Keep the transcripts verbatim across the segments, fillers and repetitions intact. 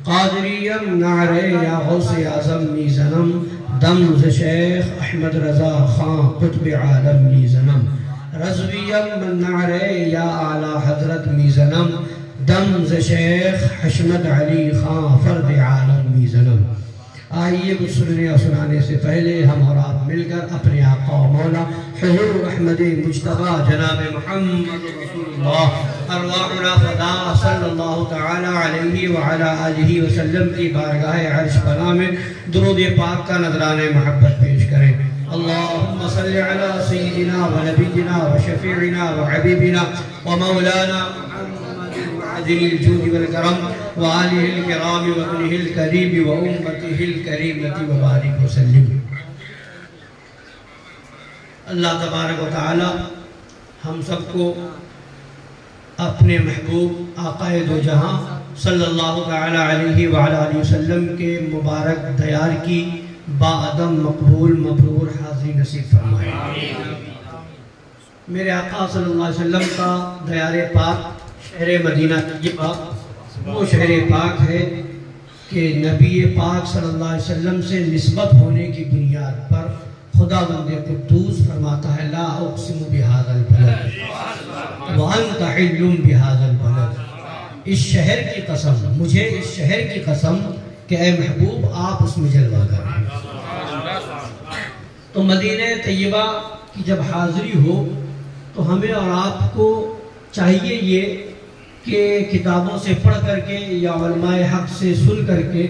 قادریم نعرے یا غوث اعظم میزنم دم ز شیخ احمد رضا خان قطب عالم میزنم رضویم نعرے یا اعلی حضرت میزنم دم ز شیخ حشمت علی خان فرد عالم میزنم۔ آئیے کچھ سننے اور سنانے سے پہلے ہم اور آپ مل کر اپنے آقا و مولا حضور احمد مجتبیٰ جناب محمد رسول اللہ ارواحنا فدا صلی اللہ تعالی علیہ وعلا آلہ وسلم کی بارگاہ عرش پناہ میں درود پاک کا نذران محبت پیش کریں۔ اللہم صلی علی سیدنا و نبینا و شفیعنا و حبیبنا و مولانا ذی الجود والکرم وآلہ الکرام وابنہ الکریم وامتہ الکریمۃ وبارک وسلم۔ اللہ تبارک و تعالی ہم سب کو اپنے محبوب آقا دو جہاں صلی اللہ تعالی علیہ وآلہ وسلم کے مبارک دیار کی باعدم مقبول مبرور حاضری نصیب فرمائے۔ میرے آقا صلی اللہ علیہ وسلم کا دیار پاک شہر مدینہ طیبہ وہ شہر پاک ہے کہ نبی پاک صلی اللہ علیہ وسلم سے نسبت ہونے کی بنیاد پر خدا بند قدوس فرماتا ہے لا اقسم بہذا البلد وانت حل بہذا البلد، اس شہر کی قسم، مجھے اس شہر کی قسم کہ اے محبوب آپ اس میں جلوہ کریں۔ تو مدینہ طیبہ کی جب حاضری ہو تو ہمیں اور آپ کو چاہیے یہ کہ کتابوں سے پڑھ کر کے یا علماء حق سے سن کر کے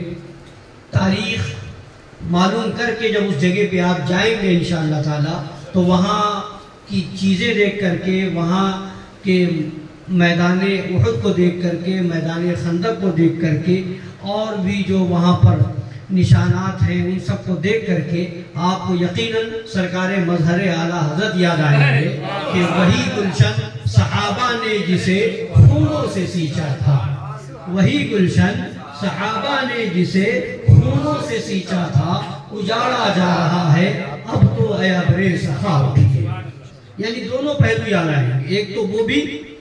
تاریخ معلوم کر کے جب اس جگہ پہ آپ جائیں گے انشاءاللہ تعالی تو وہاں کی چیزیں دیکھ کر کے، وہاں کے میدان احد کو دیکھ کر کے، میدان خندق کو دیکھ کر کے اور بھی جو وہاں پر نشانات ہیں ان سب کو دیکھ کر کے آپ کو یقیناً سرکار مظہر اعلیٰ حضرت یاد آئیں گے کہ وہی گلشن صحابہ نے جسے خونوں سے سینچا تھا، وہی گلشن صحابہ نے جسے خونوں سے سینچا تھا اجاڑا جا رہا ہے اب تو اے ابرِ صفا اٹھیے۔ یعنی دونوں پہلو یاد آئیں گے، ایک تو وہ بھی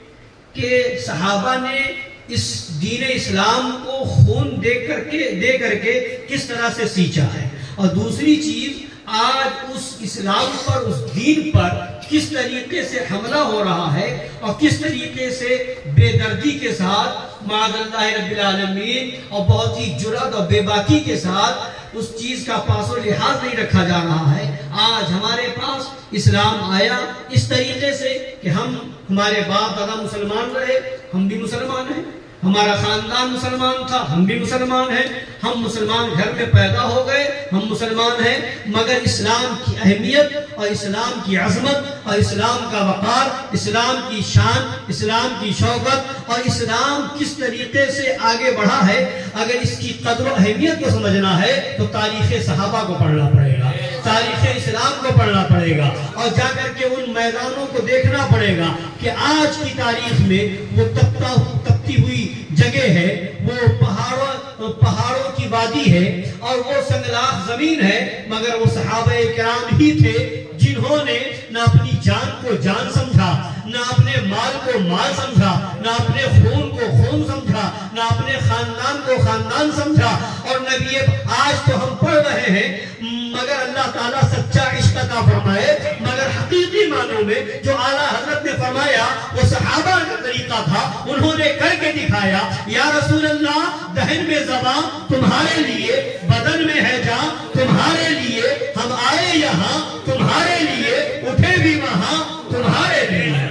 کہ صحابہ نے اس دین اسلام کو خون دے کر کے دے کر کے کس طرح سے سینچا ہے، اور دوسری چیز آج اس اسلام پر، اس دین پر کس طریقے سے حملہ ہو رہا ہے اور کس طریقے سے بے دردی کے ساتھ معاذ اللہ رب العالمین اور بہت ہی جرأت اور بے باکی کے ساتھ اس چیز کا پاس و لحاظ نہیں رکھا جا رہا ہے۔ آج ہمارے پاس اسلام آیا اس طریقے سے کہ ہم ہمارے باپ دادا مسلمان رہے، ہم بھی مسلمان ہیں، ہمارا خاندان مسلمان تھا، ہم بھی مسلمان ہیں، ہم مسلمان گھر میں پیدا ہو گئے، ہم مسلمان ہیں، مگر اسلام کی اہمیت اور اسلام کی عظمت اور اسلام کا وقار، اسلام کی شان، اسلام کی شوکت اور اسلام کس طریقے سے آگے بڑھا ہے، اگر اس کی قدر و اہمیت کو سمجھنا ہے تو تاریخ صحابہ کو پڑھنا پڑے گا، تاریخ اسلام کو پڑھنا پڑے گا اور جا کر کے ان میدانوں کو دیکھنا پڑے گا کہ آج کی تاریخ میں وہ تپتا تپتی ہوئی جگہ ہے، وہ پہاڑوں پہاڑوں کی وادی ہے اور وہ سنگلاخ زمین ہے، مگر وہ صحابہ کرام ہی تھے جنہوں نے نہ اپنی جان کو جان سمجھا، نہ اپنے مال کو مال سمجھا، نہ اپنے خون کو خون سمجھا، نہ اپنے خاندان کو خاندان سمجھا، اور نبی آج تو ہم پڑھ رہے ہیں مگر اللہ تعالیٰ سچا عشق عطا فرمائے، مگر حقیقی معنوں میں جو اعلیٰ حضرت نے فرمایا وہ صحابہ کا طریقہ تھا، انہوں نے کر کے دکھایا۔ یا رسول اللہ دہن میں زباں تمہارے لیے، بدن میں ہے جاں تمہارے لیے، ہم آئے یہاں تمہارے لیے، اٹھے بھی وہاں تمہارے لیے۔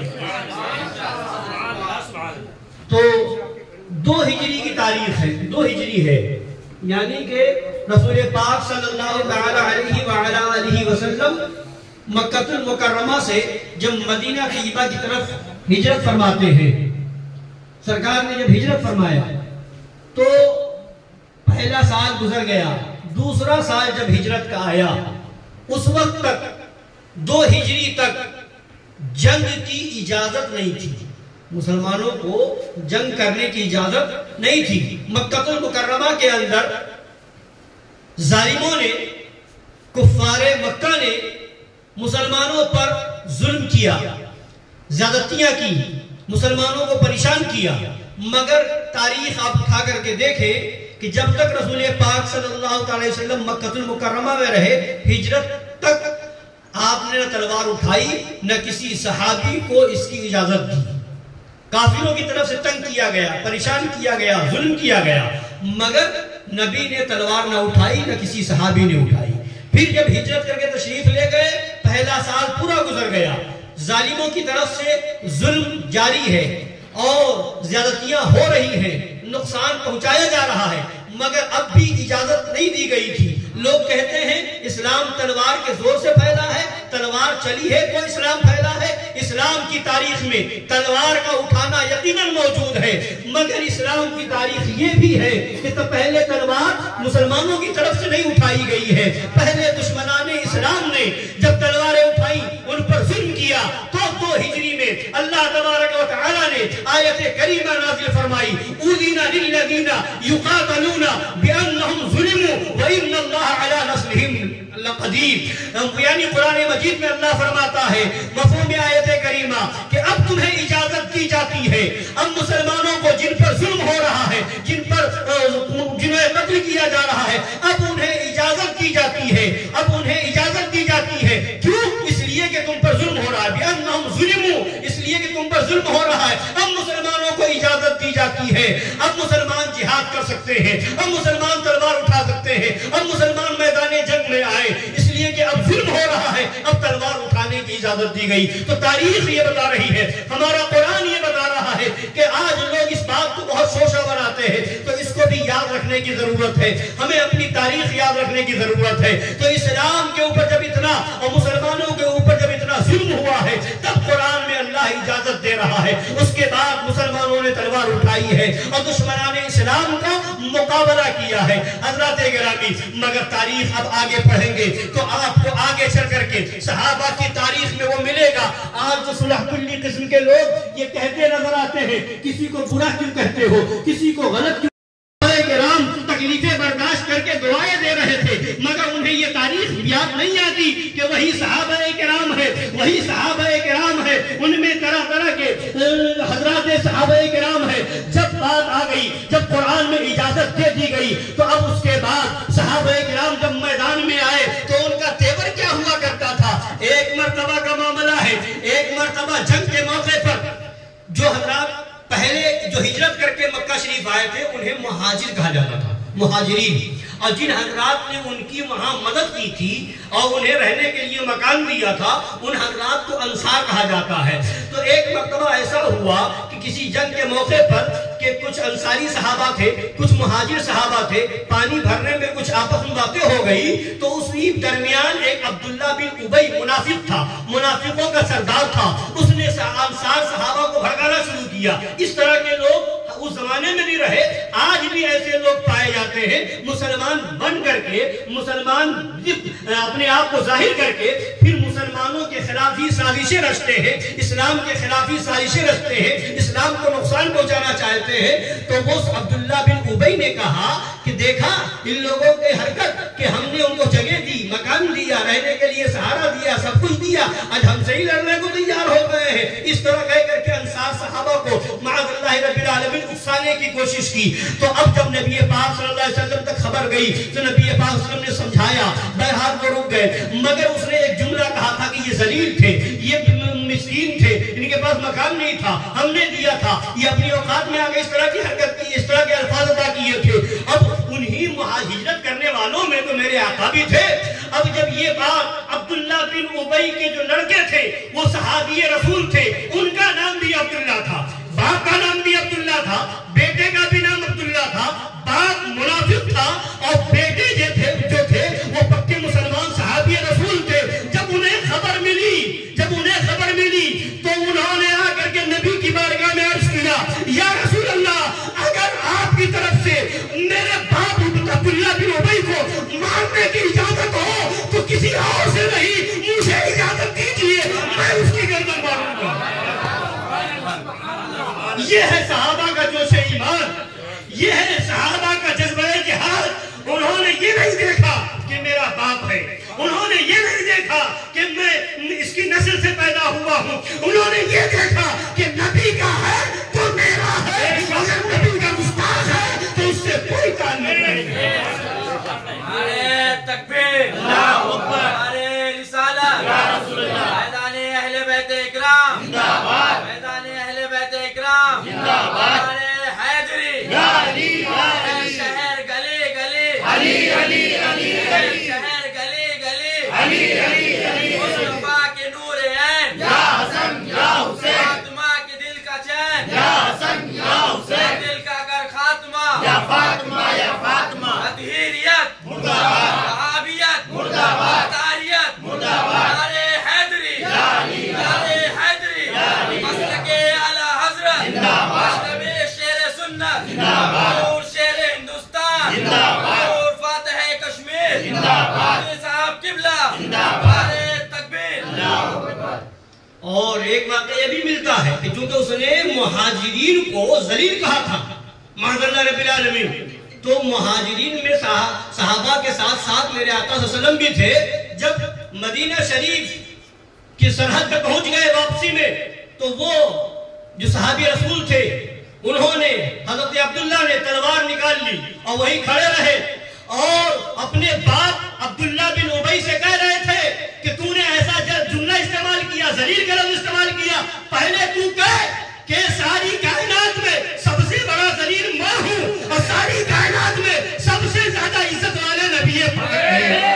تو دو ہجری کی تاریخ ہے، دو ہجری ہے، یعنی کہ رسول پاک صلی اللہ تعالی علیہ وعلا آلہ وسلم مکہ المکرمہ سے جب مدینہ طیبہ کی طرف ہجرت فرماتے ہیں، سرکار نے جب ہجرت فرمایا تو پہلا سال گزر گیا، دوسرا سال جب ہجرت کا آیا اس وقت تک دو ہجری تک جنگ کی اجازت نہیں تھی، مسلمانوں کو جنگ کرنے کی اجازت نہیں تھی۔ مکہ المکرمہ کے اندر ظالموں نے، کفار مکہ نے مسلمانوں پر ظلم کیا، زیادتیاں کی، مسلمانوں کو پریشان کیا، مگر تاریخ آپ اٹھا کر کے دیکھیں کہ جب تک رسول پاک صلی اللہ علیہ وسلم مکہ المکرمہ میں رہے، ہجرت تک آپ نے نہ تلوار اٹھائی نہ کسی صحابی کو اس کی اجازت دی. کافروں کی طرف سے تنگ کیا گیا، پریشان کیا گیا، ظلم کیا گیا، مگر نبی نے تلوار نہ اٹھائی نہ کسی صحابی نے اٹھائی. پھر جب ہجرت کر کے تشریف لے گئے، پہلا سال پورا گزر گیا، ظالموں کی طرف سے ظلم جاری ہے اور زیادتیاں ہو رہی ہیں، نقصان پہنچایا جا رہا ہے، مگر اب بھی اجازت نہیں دی گئی تھی. لوگ کہتے ہیں اسلام تلوار کے زور سے پھیلا ہے، تلوار چلی ہے تو اسلام پھیلا ہے. اسلام کی تاریخ میں تلوار کا اٹھانا یقیناً موجود ہے، مگر اسلام کی تاریخ یہ بھی ہے کہ تو پہلے تلوار مسلمانوں کی طرف سے نہیں اٹھائی گئی ہے. پہلے دشمنان اسلام نے جب تلواریں اٹھائیں، ان پر ظلم کیا، تو دو ہجری میں اللہ تبارک و تعالی نے آیت کریمہ نازل فرمائی، اُذِنَ لِلَّذِينَ يُقَاتَلُونَ بِأَنَّهُمْ ظُلِمُوا وَإِنَّ اللَّهَ عَلَى نَصْرِهِمْ قدیر. یعنی قرآن مجید میں اللہ فرماتا ہے مفہوم آیت کریمہ کہ اب تمہیں اجازت دی جاتی ہے، اب مسلمانوں کو جن پر ظلم ہو رہا ہے، جن پر جنہیں قتل کیا جا رہا ہے، اب انہیں اجازت دی جاتی ہے، اب انہیں اجازت دی جاتی ہے. کیوں؟ اس لیے کہ تم پر ظلم ہو رہا ہے، بِأَنَّهُمْ ظُلِمُوا، اس لیے کہ تم پر ظلم ہو رہا ہے. اب مسلمانوں کو اجازت دی جاتی ہے، اب مسلمان جہاد کر سکتے ہیں، اب مسلمان تلوار اٹھا سکتے ہیں، اب مسلمان میدان جنگ میں آئے، اس لیے کہ اب ظلم ہو رہا ہے، اب تلوار اٹھانے کی اجازت دی گئی. تو تاریخ یہ بتا رہی ہے، ہمارا قرآن یہ بتا رہا ہے کہ آج لوگ اس بات کو بہت شوشہ بناتے ہیں، تو اس کو بھی یاد رکھنے کی ضرورت ہے. ہمیں اپنی تاریخ یاد رکھنے کی ضرورت ہے. تو اسلام کے اوپر جب اتنا اور مسلمانوں کے اوپر جب اتنا ظلم ہوا ہے، تب قرآن میں اللہ اجازت دے رہا ہے. اس کے بعد مسلمانوں نے تلوار اٹھائی ہے اور دشمنان اسلام کا مقابلہ کیا ہے. حضرات گرامی، مگر تاریخ اب آگے پڑھیں گے تو آپ کو آگے چل کر کے صحابہ کی تاریخ میں وہ ملے گا. آج جو صلح کلی قسم کے لوگ یہ کہتے نظر آتے ہیں، کسی کو برا کیوں کہتے ہو، کسی کو غلط کیوں، کرام تکلیفیں برداشت کر کے دعائیں دے رہے تھے، مگر انہیں یہ تاریخ یاد نہیں آتی کہ وہی صحابہ کرام ہے، وہی صحابہ کرام ہے، ان میں طرح طرح کے حضرات صحابہ کرام ہے. جب بات آ گئی، جب قرآن میں اجازت دے دی گئی، تو اب اس کے بعد صحابہ کرام جب میدان میں آئے تو ان کا تیور کیا ہوا کرتا تھا. ایک مرتبہ کا معاملہ ہے، ایک مرتبہ جنگ کے موقع پر جو حضرات پہلے جو ہجرت کر کے مکہ شریف آئے تھے انہیں مہاجر کہا جاتا تھا، مہاجرین. اور جن حضرات نے ان کی وہاں مدد کی تھی اور انہیں رہنے کے لیے مکان دیا تھا، ان حضرات کو انصار کہا جاتا ہے. تو ایک مرتبہ ایسا ہوا کہ کسی جنگ کے موقع پر کہ کچھ انصاری صحابہ تھے، کچھ مہاجر صحابہ تھے، پانی بھرنے میں کچھ آپس میں باتیں ہو گئی. تو اس درمیان ایک عبداللہ بن ابی منافق تھا، منافقوں کا سردار تھا. اس نے انصار صحابہ کو بھڑکانا شروع کیا. اس طرح کے لوگ اس زمانے میں بھی رہے، آج بھی ایسے لوگ پائے جاتے ہیں، مسلمان بن کر کے، مسلمان اپنے آپ کو ظاہر کر کے پھر مسلمانوں کے خلاف ہی سازشیں رچتے ہیں، اسلام کے خلاف ہی سازشیں رچتے ہیں، اسلام کو نقصان پہنچانا چاہتے ہیں. تو وہ عبداللہ بن ابی نے کہا کہ دیکھا ان لوگوں کے حرکت کہ ہم نے ان کو جگہ دی، مکان دیا، رہنے کے لیے سہارا دیا، سب کچھ دیا، آج ہم سے ہی لڑنے کو تیار ہو گئے ہیں. اس طرح کہہ کر کے انصار صحابہ کو معاذ اللہ رب العالمین اکسانے کی کوشش کی. تو اب جب نبی پاک صلی اللہ علیہ وسلم تک خبر گئی تو نبی پاک صلی اللہ علیہ وسلم نے سمجھایا، بہرحال وہ رک گئے. مگر اس نے ایک جملہ کہا تھا کہ یہ ذلیل تھے، یہ مسکین تھے، ان کے پاس مکان نہیں تھا، ہم نے دیا تھا، یہ اپنی اوقات میں آگے اس طرح کی حرکت کی، اس طرح کے الفاظ ادا کیے تھے. اب انہی ہجرت کرنے والوں میں تو میرے آقا بھی تھے. اب جب یہ بات عبداللہ بن ابی کے جو لڑکے تھے وہ صحابی رسول تھے، ان کا نام بھی عبداللہ تھا، باپ کا نام بھی عبداللہ تھا، بیٹے کا بھی نام عبداللہ تھا. باپ منافق تھا اور بیٹے جو تھے جو تھے وہ پکے مسلمان صحابی رسول تھے. جب انہیں خبر ملی جب انہیں خبر ملی تو انہوں نے آ کر کے نبی کی بارگاہ میں عرض کیا، یا رسول اللہ، اگر آپ کی طرف سے میرے باپ عبداللہ بن ابی کو مارنے کی اجازت ہو تو کسی اور سے نہیں، مجھے اجازت دیجیے، میں اس کی گردن ماروں گا. یہ ہے صحابہ کا جوش ایمان، یہ ہے صحابہ کا جذبہ جہاد. انہوں نے یہ نہیں دیکھا کہ میرا باپ ہے، انہوں نے یہ نہیں دیکھا کہ میں اس کی نسل سے پیدا ہوا ہوں، انہوں نے یہ دیکھا کہ نبی کا ہے تو میرا ہے، اگر نبی کا مستاق ہے تو اس سے کوئی تعلق نعرہ حیدری شہر گلے گلے شہر گلے گلے مصطفیٰ کے نور عین فاطمہ کے دل کا چین دل کا کر خاتمہ اطہیریت وہابیت تاریت نعرہ حیدری نعرہ حیدری مسلک اعلی حضرت مشرب شیر سنت نور شیر ہندوستان نور فاتح کشمیر صاحب قبلہ نعرہ تکبیر. اور ایک واقعہ یہ بھی ملتا ہے کہ چونکہ اس نے مہاجرین کو ذلیل کہا تھا معاذ اللہ رب العالمین، تو مہاجرین میں صحابہ کے ساتھ ساتھ میرے آقا صلی اللہ علیہ وسلم بھی تھے. جب مدینہ شریف کی سرحد پہ پہنچ گئے واپسی میں، تو وہ جو صحابی رسول تھے انہوں نے حضرت عبداللہ نے تلوار نکال لی اور وہیں کھڑے رہے اور اپنے باپ عبداللہ بن ابی سے کہہ رہے تھے کہ تو نے ایسا جملہ استعمال کیا، ذلیل کا لفظ استعمال کیا. پہلے تو کہہ کہ ساری کائنات میں سب سے بڑا ذلیل میں ہوں اور ساری کائنات میں سب سے زیادہ عزت والے نبی پاک ہیں.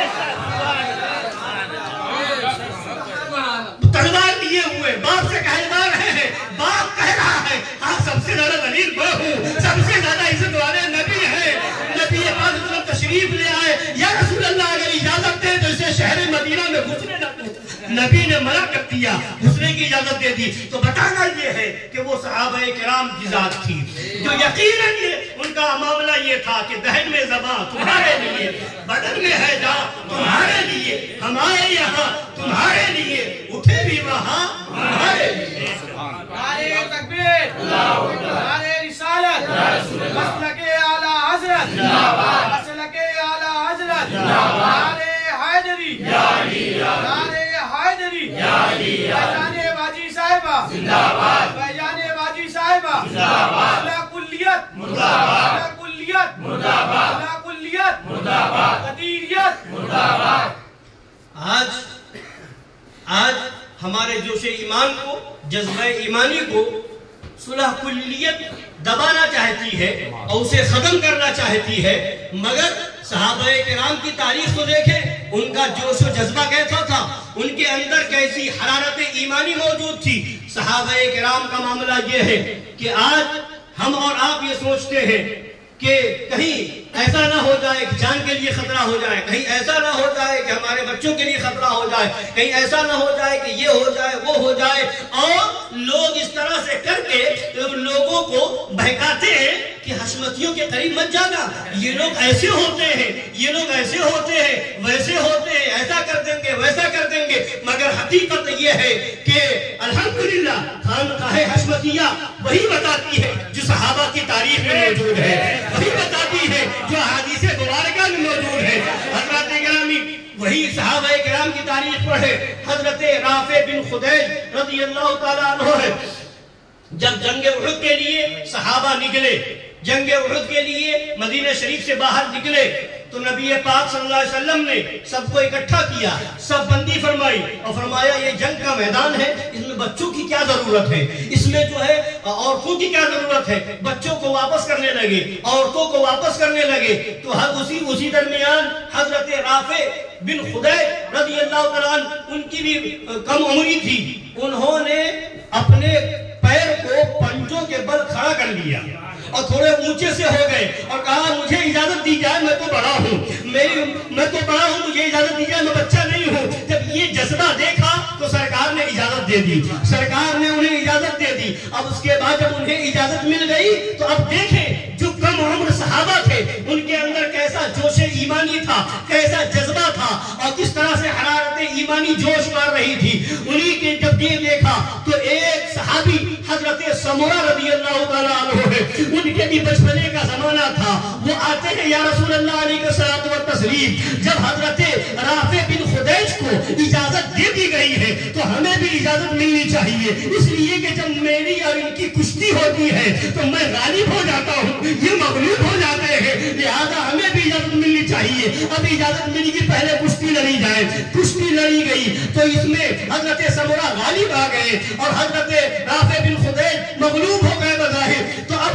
تلوار لیے ہوئے باپ سے کہلوا رہے ہیں، باپ کہہ رہا ہے ہاں سب سے زیادہ ذلیل میں ہوں، سب سے زیادہ عزت والے نبی ہیں. نبی پاک تشریف لے آئے، یا رسول اللہ اگر اجازت دے تو اسے شہر مدینہ میں گھسنے نہ دو. نبی نے منع کر دیا، گھسنے کی اجازت دے دی. تو بتانا یہ ہے کہ وہ صحابہ کرام کی ذات تھی جو یقیناً یہ ان کا معاملہ یہ تھا کہ دہن میں زباں تمہارے لیے، بدن میں ہے جان تمہارے لیے، ہم آئے یہاں تمہارے لیے، اٹھے بھی وہاں تمہارے لیے. نعرہ تکبیر، نعرہ رسالت، مسلک اعلی حضرت، مسلک اعلی حضرت، نعرہ حیدری، نعرہ حیدری، فیضان واجی صاحبہ فیضان واجی صاحبہ اللہ کلیت اللہ کلیت اللہ کلیت قدیریت. آج آج ہمارے جوش ایمان کو، جذبہ ایمانی کو صلح کلیت دبانا چاہتی ہے اور اسے ختم کرنا چاہتی ہے. مگر صحابہ کرام کی تاریخ کو دیکھیں، ان کا جوش و جذبہ کیسا تھا، ان کے اندر کیسی حرارت ایمانی موجود تھی. صحابہ کرام کا معاملہ یہ ہے کہ آج ہم اور آپ یہ سوچتے ہیں کہ کہیں ایسا نہ ہو جائے کہ جان کے لیے خطرہ ہو جائے، کہیں ایسا نہ ہو جائے کہ ہمارے بچوں کے لیے خطرہ ہو جائے، کہیں ایسا نہ ہو جائے کہ یہ ہو جائے وہ ہو جائے. اور لوگ اس طرح سے کر کے لوگوں کو بہکاتے ہیں کہ حشمتیوں کے قریب مت جانا، یہ لوگ ایسے ہوتے ہیں، یہ لوگ ایسے ہوتے ہیں، ویسے ہوتے ہیں، ایسا کر دیں گے ویسا کر دیں گے. مگر حقیقت یہ ہے کہ الحمدللہ خانقاہ حشمتیہ وہی بتاتی ہے جو صحابہ کی تاریخ میں موجود ہے، وہی بتاتی ہے جو احادیث مبارکہ میں موجود ہے. حضرات گرامی وہی صحابہ کرام کی تاریخ پڑھے. حضرت رافع بن خدیج رضی اللہ تعالیٰ عنہ ہے، جب جنگ احد کے لیے صحابہ نکلے، جنگ احد کے لیے مدینہ شریف سے باہر نکلے، تو نبی پاک صلی اللہ علیہ وسلم نے سب کو اکٹھا کیا، سب بندی فرمائی اور فرمایا یہ جنگ کا میدان ہے، اس میں بچوں کی کیا ضرورت ہے، اس میں جو ہے عورتوں کی کیا ضرورت ہے. بچوں کو واپس کرنے لگے، عورتوں کو واپس کرنے لگے. تو اسی اسی درمیان حضرت رافع بن خدیج رضی اللہ تعالیٰ عنہ، ان کی بھی کم عمری تھی، انہوں نے اپنے پیر کو پنجوں کے بل کھڑا کر لیا اور تھوڑے اونچے سے ہو گئے اور کہا مجھے اجازت دی جائے، میں تو بڑا ہوں، میری میں تو بڑا ہوں، مجھے اجازت دی جائے، میں بچہ نہیں ہوں. جب یہ جذبہ دیکھا تو سرکار نے اجازت دے دی، سرکار نے انہیں اجازت دے دی. اب اس کے بعد جب انہیں اجازت مل گئی تو اب دیکھیں جو کم عمر صحابہ تھے ان کے اندر کیسا جوش ایمانی تھا، کیسا جذبہ تھا اور کس طرح سے حرارت ایمانی جوش مار رہی تھی. انہی کے جب یہ دیکھا تو ایک صحابی حضرت سمورہ رضی اللہ تعالیٰ عنہ ہے، ان کے بھی بچپنے کا زمانہ تھا، وہ آتے ہیں یا رسول اللہ علیہ الصلوۃ والتسلیم. جب حضرت رافع بن خدیج کو اجازت دے دی گئی ہے تو ہمیں بھی اجازت ملنی چاہیے، اس لیے کہ جب میری اور ان کی کشتی ہوتی ہے تو میں غالب ہو جاتا ہوں، یہ مغلوب ہو جاتے ہیں، لہذا ہمیں بھی اجازت ملنی چاہیے. اب اجازت ملی کہ پہلے کشتی لڑی جائے، کشتی لڑی گئی تو اس میں حضرت سمورہ غالب آ گئے اور حضرت رافع بن خدیج مغلوب ہو گئے بظاہر. تو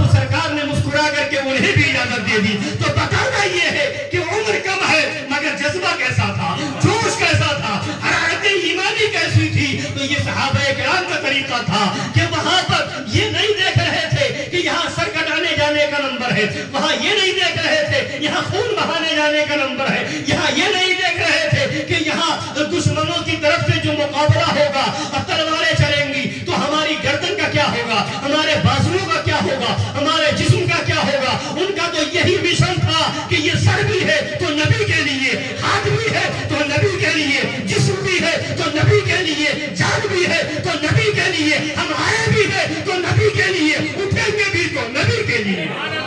مسکرا کر کے انہیں بھی اجازت دے دی. تو بتانا یہ ہے کہ عمر کم ہے مگر جذبہ کیسا تھا, جوش کیسا تھا, حرارت ایمانی کیسی تھی. تو یہ صحابہ کرام کا طریقہ تھا کہ وہاں پر یہ نہیں دیکھ رہے تھے کہ یہاں سر کٹانے جانے کا نمبر ہے, وہاں یہ نہیں دیکھ رہے تھے یہاں خون بہانے جانے کا نمبر ہے, یہاں یہ نہیں دیکھ رہے تھے کہ یہاں دشمنوں کی طرف سے جو مقابلہ ہوگا اور تلواریں چلیں گی تو ہماری گردن کا کیا ہوگا, ہمارے بازوؤں کا کیا ہوگا, ہمارے جسم کا کیا ہوگا. ان کا تو یہی مشن تھا کہ یہ سر بھی ہے تو نبی کے لیے, ہاتھ بھی ہے تو نبی کے لیے, جسم بھی ہے تو نبی کے لیے, جان بھی ہے تو نبی کے لیے, ہم آئے بھی ہے تو نبی کے لیے, اٹھیں گے بھی تو نبی کے لیے.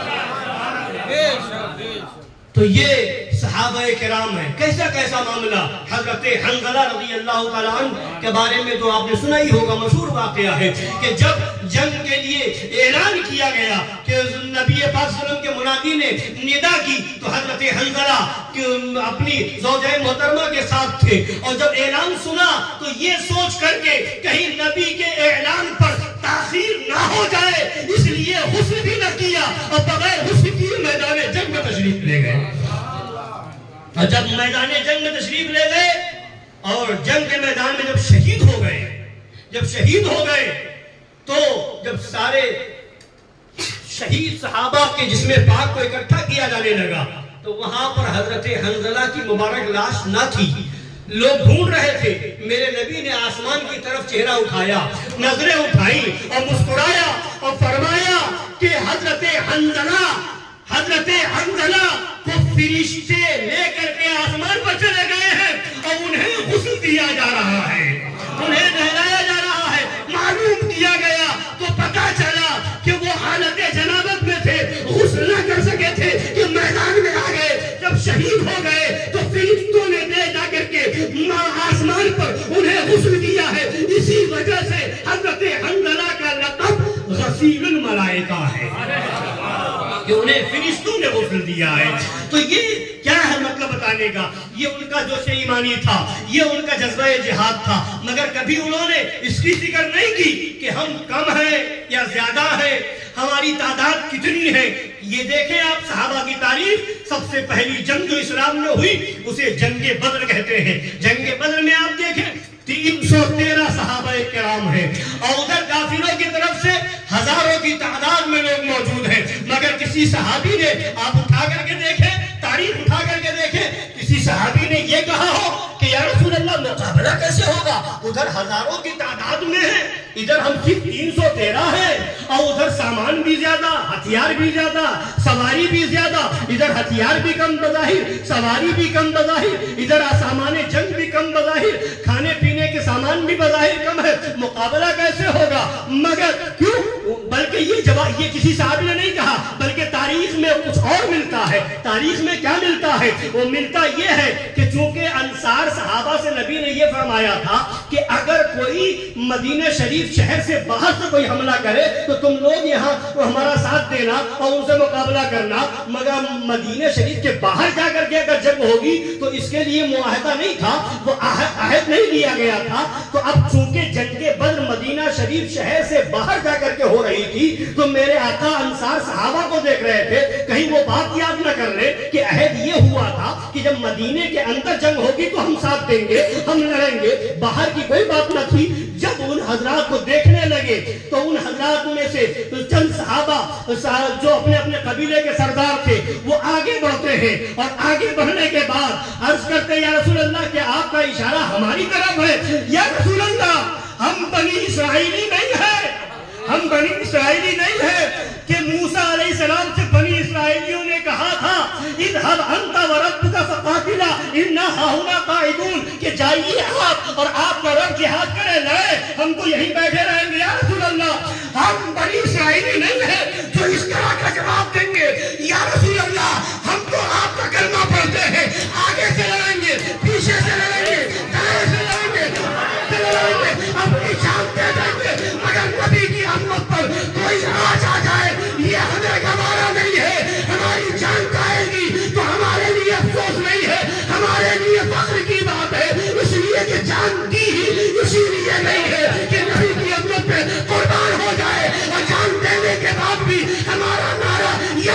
تو یہ صحابہ کرام ہیں. کیسا کیسا معاملہ. حضرت حنظلہ رضی اللہ تعالیٰ عنہ کے بارے میں تو آپ نے سنا ہی ہوگا, مشہور واقعہ ہے کہ جب جنگ کے لیے اعلان کیا گیا کہ نبی پاک صلی اللہ علیہ وسلم کے منادی نے ندا کی تو حضرت حنظلہ اپنی زوجہ محترمہ کے ساتھ تھے, اور جب اعلان سنا تو یہ سوچ کر کے کہیں نبی کے اعلان پر تاخیر نہ ہو جائے اس لیے غسل بھی نہ کیا اور بغیر غسل کیے میدان جنگ میں تشریف لے گئے. اور جب میدان جنگ میں تشریف لے گئے اور جنگ کے میدان میں جب شہید ہو گئے, جب شہید ہو گئے تو جب سارے شہید صحابہ کے جسم پاک کو اکٹھا کیا جانے لگا تو وہاں پر حضرت حنظلہ کی مبارک لاش نہ تھی. لوگ ڈھونڈ رہے تھے. میرے نبی نے آسمان کی طرف چہرہ اٹھایا, نظریں اٹھائیں اور مسکرایا اور فرمایا کہ حضرت حنظلہ حضرت حنظلہ کو فرشتے لے کر کے آسمان پر چلے گئے ہیں اور انہیں غسل دیا جا رہا ہے, انہیں نہلایا جا رہا ہے. معلوم کیا گیا تو پتا چلا کہ وہ حالت جنابت میں تھے, غسل نہ کر سکے تھے کہ میدان میں آ گئے. جب شہید ہو گئے تو فرشتوں نے دے جا کر کے آسمان پر انہیں غسل دیا ہے. اسی وجہ سے حضرت حنظلہ کا لقب غسیل الملائکہ ہے کہ انہیں فرشتوں نے غسل دیا ہے. تو یہ کیا ہے مطلب بتانے کا, یہ ان کا جوش ایمانی تھا, یہ ان کا جذبہ جہاد تھا. مگر کبھی انہوں نے اس کی فکر نہیں کی کہ ہم کم ہیں یا زیادہ ہیں, ہماری تعداد کتنی ہے. یہ دیکھیں آپ صحابہ کی تاریخ, سب سے پہلی جنگ جو اسلام میں ہوئی اسے جنگ بدر کہتے ہیں. جنگ بدر میں آپ دیکھیں تین سو تیرہ صحابہ کرام ہیں اور ادھر کافروں کی طرف سے ہزاروں کی تعداد میں لوگ موجود ہیں. مگر کسی صحابی نے, آپ اٹھا کر کے دیکھیں, تاریخ اٹھا کر کے دیکھیں, کسی صحابی نے یہ کہا ہو کہ یا رسول اللہ مقابلہ کیسے ہوگا, ادھر ہزاروں کی تعداد میں ہے, ادھر ہم صرف تین سو تیرہ ہیں اور ادھر سامان بھی زیادہ, ہتھیار بھی زیادہ, سواری بھی زیادہ, ادھر ہتھیار بھی کم بظاہر, سواری بھی کم بظاہر, ادھر سامان جنگ بھی کم بظاہر, کھانے پینے کے سامان بھی بظاہر کم ہے, مقابلہ کیسے ہوگا. مگر کیوں, بلکہ یہ جواب یہ کسی صحابی نے نہیں کہا, بلکہ تاریخ میں کچھ اور ملتا ہے. تاریخ میں کیا ملتا ہے, وہ ملتا یہ ہے کہ چونکہ انصار صحابہ سے نبی نے یہ فرمایا تھا کہ اگر کوئی مدینہ شریف شہر سے باہر سے کوئی حملہ کرے تو تم لوگ یہاں ہمارا ساتھ دینا اور ان سے مقابلہ کرنا. مگر مدینہ شریف کے باہر جا کر کے اگر جنگ ہوگی تو اس کے لیے معاہدہ نہیں تھا, وہ عہد نہیں لیا گیا تھا. تو اب چونکہ جنگ بدر مدینہ شریف شہر سے باہر جا کر کے ہو رہی تھی تو میرے آقا انصار صحابہ کو دیکھ رہے تھے کہیں وہ بات یاد نہ کر لے کہ عہد یہ ہوا تھا کہ جب مدینے کے اندر جنگ ہوگی تو ہم ساتھ دیں گے, ہم لڑیں گے. باہر کی کوئی بات نہ تھی. جب ان حضرات کو دیکھنے لگے تو ان حضرات میں سے چند صحابہ جو اپنے اپنے قبیلے کے سردار تھے وہ آگے بڑھتے ہیں اور آگے بڑھنے کے بعد عرض کرتے یا رسول اللہ کہ آپ کا اشارہ ہماری طرف ہے. یا رسول اللہ ہم بنی اسرائیلی نہیں ہیں, ہم بنی اسرائیلی نہیں ہیں کہ موسیٰ علیہ السلام سے بنی اسرائیلیوں نے کہا تھا اذهب انت وربك فقاتلا انا هاهنا قاعدون, کہ جائیے آپ اور آپ کا رب جہاد کرے, لڑے, ہم تو یہیں بیٹھے رہیں گے. یا رسول اللہ ہم بنی اسرائیلی نہیں ہیں جو اس طرح کا جواب دیں گے. یا رسول اللہ ہم تو آپ کا کلمہ پڑھتے ہیں, آگے سے لڑیں گے, پیچھے سے لڑیں گے, دائیں سے لڑیں گے, سے لڑیں گے, اپنی جان دے دیں گے. مگر نبی کی ہمت پر کوئی آج آ جائے یہ ہمیں گوارا نہیں ہے. ہماری جان جائے گی تو ہمارے لیے افسوس نہیں ہے, ہمارے لیے فخر کی بات ہے. اس لیے کہ جان دی ہی اسی لیے نہیں ہے کہ نبی کی ہمت پہ قربان ہو جائے, اور جان دینے کے بعد بھی ہمارا نعرہ یہ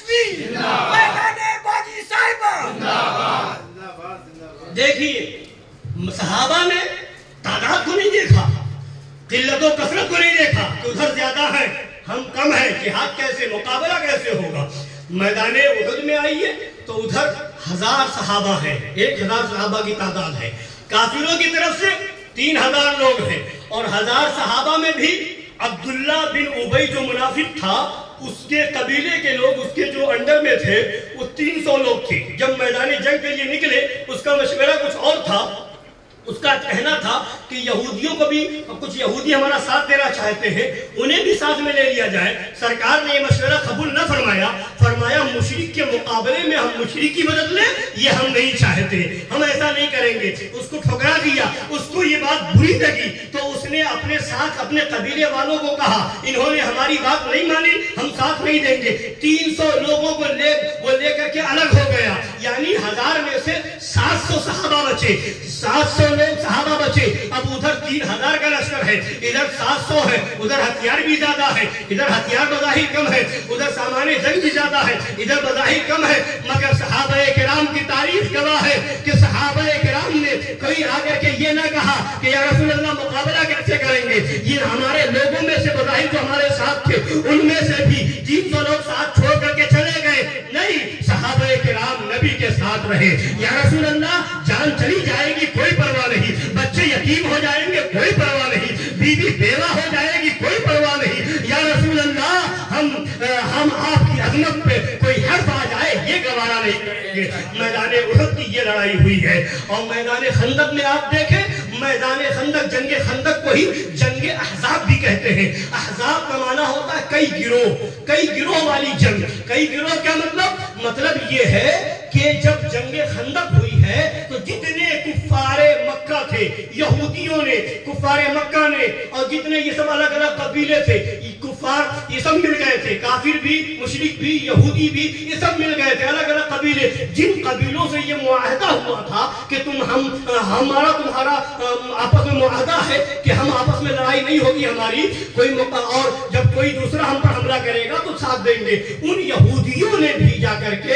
تکبیر میدان باغی صاحبہ. دیکھیے صحابہ نے تعداد کو نہیں دیکھا, قلت و کثرت کو نہیں دیکھا کہ ادھر زیادہ ہے ہم کم ہیں, جہاد کیسے, مقابلہ کیسے ہوگا. میدان احد میں آئیے تو ادھر ہزار صحابہ ہیں, ایک ہزار صحابہ کی تعداد ہے. کافروں کی طرف سے تین ہزار لوگ ہیں, اور ہزار صحابہ میں بھی عبداللہ بن ابی جو منافق تھا اس کے قبیلے کے لوگ, اس کے جو انڈر میں تھے وہ تین سو لوگ تھے. جب میدان جنگ کے لیے نکلے اس کا مشورہ کچھ اور تھا. اس کا کہنا تھا کہ یہودیوں کو بھی, کچھ یہودی ہمارا ساتھ دینا چاہتے ہیں, انہیں بھی ساتھ میں لے لیا جائے. سرکار نے یہ مشورہ قبول نہ فرمایا, فرمایا مشرک کے مقابلے میں ہم مشرک کی مدد لیں, یہ ہم نہیں چاہتے, ہم ایسا نہیں کریں گے. اس کو ٹھکرا دیا, اس کو یہ بات بری لگی تو اس نے اپنے ساتھ اپنے قبیلے والوں کو کہا, انہوں نے ہماری بات نہیں مانی, ہم ساتھ نہیں دیں گے. تین سو لوگوں کو لے وہ لے کر کے الگ ہو گیا, یعنی ہزار میں سے سات سو صحابہ بچے, سات سو لوگ صحابہ بچے. اب ادھر تین ہزار کا لشکر ہے, ادھر سات سو ہے, ادھر ہتھیار بھی زیادہ ہے, ادھر ہتھیار بظاہر کم ہے, ادھر سامان جنگ بھی زیادہ ہے, ادھر بظاہر کم ہے. مگر صحابہ کرام کی تاریخ گواہ ہے کہ صحابہ کرام نے کوئی آ کر کے یہ نہ کہا کہ یا رسول اللہ مقابلہ کیسے کریں گے, یہ ہمارے لوگوں میں سے بظاہر جو ہمارے ساتھ تھے ان میں سے بھی تین سو لوگ ساتھ چھوڑ کر کے چلے گئے. نہیں, صحابہ کرام نبی کے ساتھ رہے. یا رسول اللہ جان چلی جائے گی کوئی پرواہ نہیں, بچے یتیم ہو جائیں گے کوئی پرواہ نہیں, بیوی بیوہ ہو جائے گی کوئی پرواہ نہیں. یا رسول اللہ ہم ہم آپ کی عظمت پہ کوئی حرف آ جائے یہ گوارا نہیں کریں گے. میدان احد کی یہ لڑائی ہوئی ہے. اور میدان خندق میں آپ دیکھیں, میدان خندق, جنگ خندق کو ہی جنگ احزاب بھی کہتے ہیں. احزاب کا معنی ہوتا ہے کئی گروہ, کئی گروہ والی جنگ. کئی گروہ کیا مطلب؟ مطلب یہ ہے کہ جب جنگ خندق ہوئی ہے تو جتنے کفار مکہ تھے, یہودیوں نے, کفار مکہ نے, اور جتنے یہ سب الگ الگ قبیلے تھے, کفار یہ سب مل گئے تھے, کافر بھی, مشرک بھی, یہودی بھی, یہ سب مل گئے تھے, الگ الگ قبیلے. جن قبیلوں سے یہ معاہدہ ہوا تھا کہ تم ہم ہمارا تمہارا آپس میں معاہدہ ہے کہ ہم آپس میں لڑائی نہیں ہوگی ہماری کوئی, اور جب کوئی دوسرا ہم پر حملہ کرے گا تو ساتھ دیں گے. ان یہودیوں نے بھی جا کر کے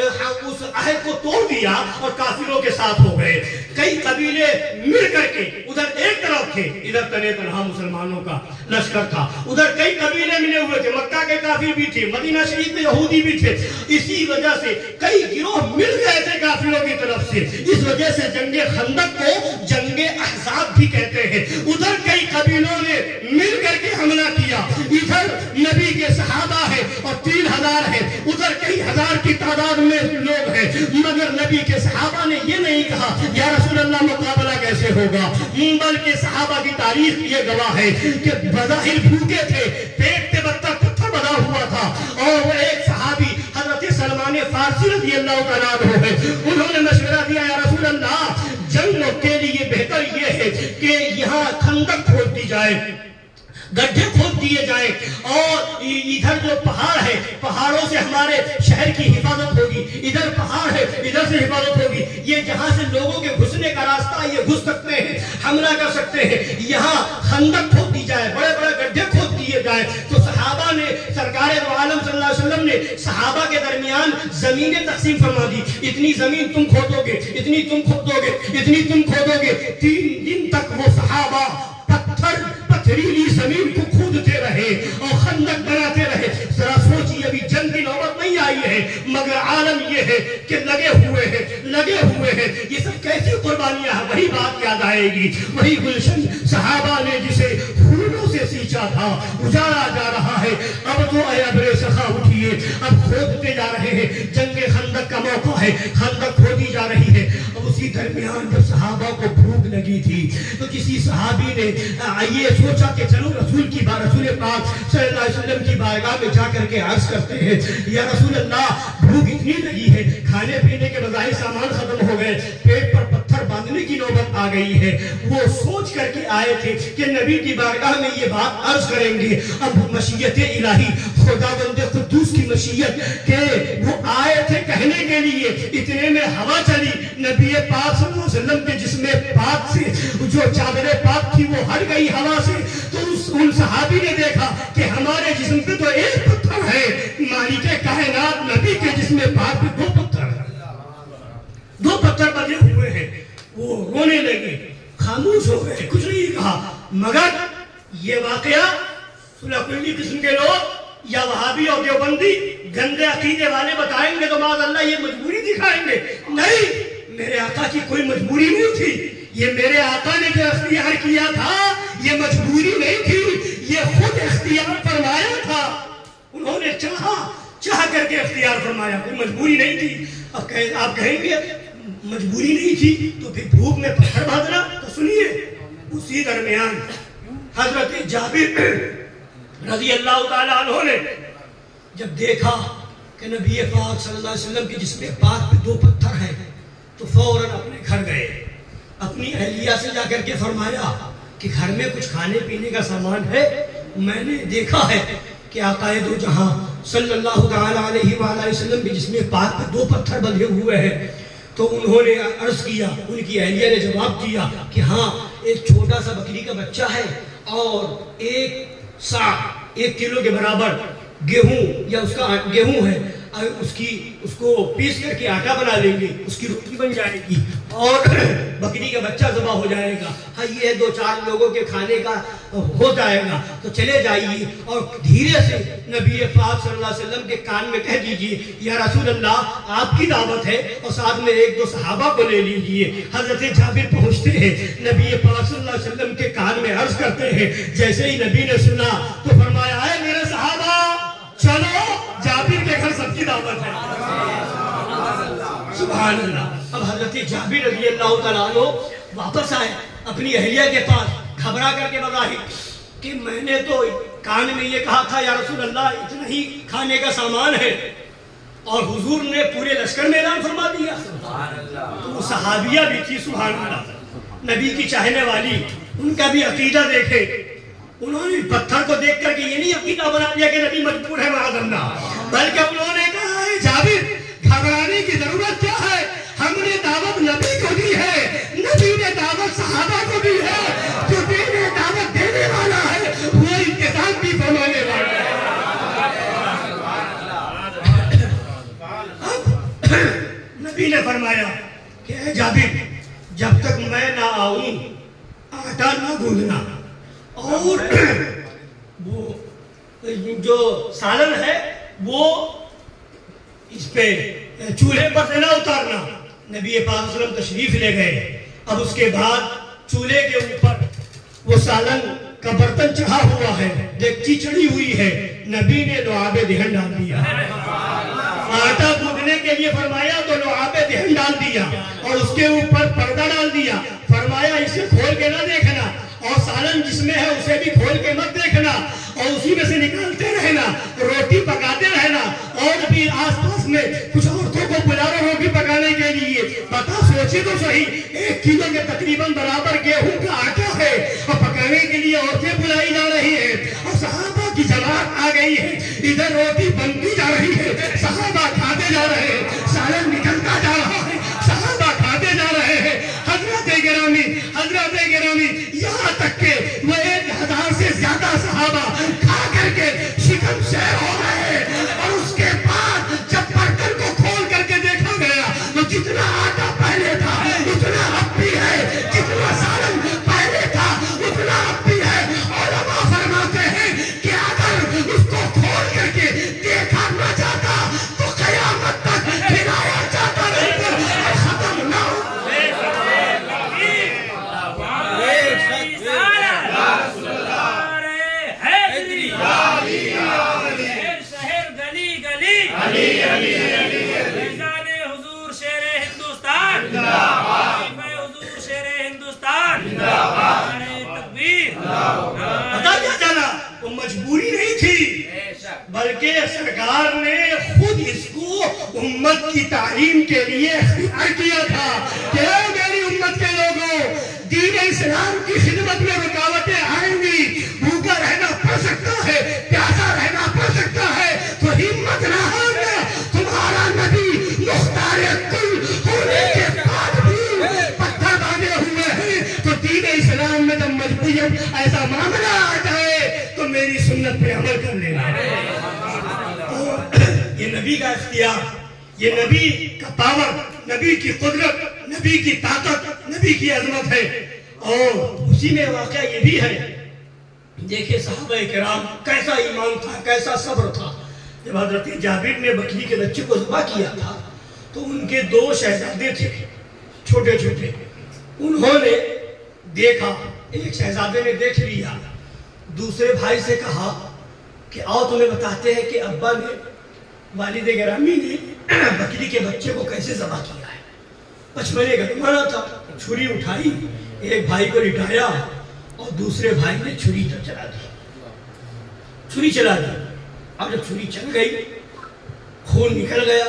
اس عہد کو توڑ دیا اور کافروں کے ساتھ ہو گئے. کئی قبیلے مل کر کے ادھر ایک طرف تھے, ادھر تنے تنہا مسلمانوں کا لشکر تھا. ادھر کئی قبیلے ملے ہوئے تھے, مکہ کے کافر بھی تھے, مدینہ شریف میں یہودی بھی تھے. اسی وجہ سے کئی گروہ مل گئے تھے کافروں کی طرف سے. اس وجہ سے جنگ خندق کو جنگ احزاب بھی کہتے ہیں. ادھر کئی قبیلوں نے مل کر کے حملہ کیا, ادھر نبی کے صحابہ ہیں اور تین ہزار ہیں, ادھر کئی ہزار کی تعداد میں لوگ ہیں. مگر نبی کے صحابہ نے یہ نہیں کہا یا رسول اللہ مقابلہ کیسے ہوگا, بلکہ صحابہ کی تاریخ یہ گواہ ہے کہ بظاہر بھوکے تھے, پیٹ پہ بطہ پتھر بنا ہوا تھا, اور وہ ایک صحابی حضرت سلمان فارسی رضی اللہ تعالیٰ عنہ ہے, انہوں نے مشورہ دیا یا رسول اللہ جنگ کے لیے بہتر یہ ہے کہ یہاں خندق کھود دی جائے, گڈھے کھود دیے جائیں, اور ادھر جو پہاڑ ہے پہاڑوں سے ہمارے شہر کی حفاظت ہوگی, ادھر پہاڑ ہے ادھر سے حفاظت ہوگی, یہ جہاں سے لوگوں کے گھسنے کا راستہ یہ گھس سکتے ہیں, حملہ کر سکتے ہیں, یہاں خندق کھود دی جائے, بڑے بڑے گڈھے کھود دیے جائیں. تو صحابہ نے, سرکار دو عالم صلی اللہ علیہ وسلم نے صحابہ کے درمیان زمینیں تقسیم فرما دی. اتنی زمین تم کھودو گے, اتنی تم کھودو گے, اتنی تم کھودو گے. تین دن تک وہ صحابہ پتھر پتھریلی زمین کو کھودتے رہے اور خندق بناتے رہے. ذرا سوچیے, ابھی جنگ کی نوبت نہیں آئی ہے مگر عالم یہ ہے کہ لگے ہوئے ہیں, لگے ہوئے ہیں. یہ سب کیسی قربانیاں ہیں, وہی بات یاد آئے گی, وہی گلشن صحابہ نے جسے پھولوں سے سینچا تھا اجاڑا جا رہا ہے. اب تو اے ابر سخا اٹھیے, اب کھودتے جا رہے ہیں. جنگ خندق کا موقع ہے, خندق کھودی جا رہی ہے. اب اسی درمیان جب صحابہ کو بھوک لگی تھی تو کسی صحابی نے یہ سوچا کہ چلو رسول کی بار رسول پاک صلی اللہ علیہ وسلم کی بارگاہ میں جا کر کے عرض کرتے ہیں یا رسول اللہ بھوک اتنی لگی ہے, کھانے پینے کے بظاہر سامان ختم ہو گئے, پیٹ پر پتھر باندھنے کی نوبت आ गई है। वो सोच करके आए थे कि नबी की बारगाह में ये बात अर्ज करेंगे। अब मशीयत इलाही, खुदावंद कुद्दूस की मशीयत के वो आए थे कहने के लिए, इतने में हवा चली। नबी पाक सल्लल्लाहु अलैहि वसल्लम के जिस्म पाक से जो चादर पाक थी वो हट गई हवा से। तो उस उन सहाबी ने देखा कि हमारे जिस्म पे तो एक पत्थर है, मालिक कायनात नबी के जिस्म पाक पे दो पत्थर है, दो पत्थर बंधे हुए हैं। वो रोने लगे, खामोश हो गए, कुछ नहीं कहा। मगर ये वाकया सुलहकुल्ली किस्म के लोग या वहाबी और देवबंदी गंदे अकीदे वाले बताएंगे तो माज़अल्लाह ये मजबूरी दिखाएंगे। नहीं, मेरे आका की कोई मजबूरी नहीं थी। ये मेरे आका ने जो इख्तियार किया था ये मजबूरी नहीं थी, ये खुद इख्तियार फरमाया था। उन्होंने चाहा, चाह करके इख्तियार फरमाया, कोई मजबूरी नहीं थी। अब कह, आप कहेंगे मजबूरी नहीं थी तो फिर भूख में पत्थर बांधना, तो सुनिए उसी दरमियान हजरत जाबिर रज़ी अल्लाह ताला अन्हु ने जब देखा कि नबी पाक सल्लल्लाहु अलैहि वसल्लम के जिस्म पाक पे दो पत्थर हैं तो फौरन अपने घर गए। अपनी अहलिया से जाकर के फरमाया कि घर में कुछ खाने पीने का सामान है, मैंने देखा है कि आकाए दो जहां सल्लल्लाहु अलैहि वसल्लम के जिस्म पाक पे दो पत्थर बंधे हुए हैं। तो उन्होंने अर्ज किया, उनकी अहलिया ने जवाब दिया कि हाँ, एक छोटा सा बकरी का बच्चा है और एक सा एक किलो के बराबर गेहूं या उसका गेहूं है, उसकी उसको पीस करके आटा बना लेंगे, उसकी रोटी बन जाएगी और बकरी का बच्चा ज़बा हो जाएगा। हाँ, ये दो चार लोगों के खाने का हो जाएगा, तो चले जाइए और धीरे से नबी पाक सल्लल्लाहु अलैहि वसल्लम के कान में कह दीजिए, या रसूल अल्लाह, आपकी दावत है, और साथ में एक दो सहाबा को ले लीजिए। हजरत जाबिर पहुंचते हैं, नबी पाक सल्लल्लाहु अलैहि वसल्लम के कान में अर्ज करते हैं। जैसे ही नबी ने सुना तो फरमाया, है मेरे सहाबा, चलो जाबिर के घर सबकी दावत है। सुभान अल्लाह। अब हजरत जाबिर रज़ी अल्लाह ताला अन्हु वापस आए अपनी अहलिया के पास, घबरा करके बताए कि मैंने तो कान में ये कहा था, या रसूल अल्लाह, इतना ही खाने का सामान है, और हुजूर ने पूरे लश्कर में ऐलान फरमा दिया। तो वो सहाबिया भी थी, सुभान अल्लाह, नबी की चाहने वाली, उनका भी अकीदा देखे। उन्होंने पत्थर को देख करके ये नहीं अकीदा बना लिया कि नबी मजबूर है माज़अल्लाह, बल्कि उन्होंने कहा, है जाबिर, घबराने की जरूरत क्या है, हमने दावत नबी को दी है, नबी ने दावत सहाबा को दी है, जो देने दावत देने वाला है वो इंतजाम भी फरमाने वाला है। नबी ने फरमाया कि जाबिर, जब तक मैं ना आऊं आटा ना गूंदना, और वो जो सालन है वो इस पे चूल्हे पर से ना उतारना। नबी पाक सल्लल्लाहु अलैहि वसल्लम तशरीफ ले गए। अब उसके बाद चूल्हे के ऊपर वो सालन का बर्तन चढ़ा हुआ है, डेगची चढ़ी हुई है, नबी ने लुआबे दिहन डाल दिया। आटा गूंदने के लिए फरमाया तो लुआबे दिहन डाल दिया और उसके ऊपर पर्दा डाल दिया। फरमाया इसे खोल के ना देखना, और सालन जिसमें है उसे भी खोल के मत देखना, और उसी में से निकालते रहना, रोटी पकाते रहना। और भी आसपास में कुछ औरतों को बुला रहे रोटी पकाने के लिए। बता, सोचे तो सही, एक किलो के तकरीबन बराबर गेहूं का आटा है और पकाने के लिए औरतें बुलाई जा रही है और सहाबा की जमात आ गई है। इधर रोटी बनती जा रही है, सहाबा खाते जा रहे हैं, सालन निकलता जा रहा है, सहाबा खाते जा रहे हैं। हजरत गिरामी, हजरत गिरामी, यहाँ तक के वो एक हजार से ज्यादा सहाबा खा करके शिकम शेर हो गए। और उसके बाद जब बर्तन को खोल करके देखा गया तो जितना आटा पहले था उतना अब भी है, जितना सालन पहले था उतना अब भी है। और अब फरमाते हैं कि अगर उसको खोल करके देखा न जाता तो कयामत तक खिलाया जाता रहता और खत्म ना हो। हुजूर शेरे हिंदुस्तान, हुजूर शेरे हिंदुस्तान, तकबीर। पता क्या जाना, वो मजबूरी नहीं थी, बल्कि सरकार ने खुद इसको امت کی تعلیم کے لیے اختیار کیا تھا کہ اے میری امت کے لوگوں، دین اسلام کی خدمت میں رکاوٹیں آئیں گی، بھوکا رہنا پڑ سکتا ہے، پیاسا رہنا پڑ سکتا ہے، تو ہمت نہ ہارنا، تمہارا نبی مختار کل ہونے کے بعد بھی پتھر باندھے ہوئے ہیں، تو دین اسلام میں جب مجبوریت ایسا معاملہ آ جائے تو میری سنت پہ عمل کر لینا ہے۔ یہ نبی کا اختیار، یہ نبی کا پاور، نبی کی قدرت، نبی کی طاقت، نبی کی عظمت ہے۔ اور اسی میں واقعہ یہ بھی ہے، دیکھیں صحابہ کرام کیسا ایمان تھا، کیسا صبر تھا۔ جب حضرت جابر نے بکری کے بچے کو ذبح کیا تھا تو ان کے دو شہزادے تھے چھوٹے چھوٹے، انہوں نے دیکھا، ایک شہزادے نے دیکھ لیا، دوسرے بھائی سے کہا کہ آؤ تمہیں بتاتے ہیں کہ ابا نے، والد گرامی نے بکری کے بچے کو کیسے ذبح کیا ہے۔ بچپنے کا زمانہ تھا، چھری اٹھائی، ایک بھائی کو لٹایا اور دوسرے بھائی نے چھری چلا دی، چھری چلا دی۔ اب جب چھری چل گئی، خون نکل گیا،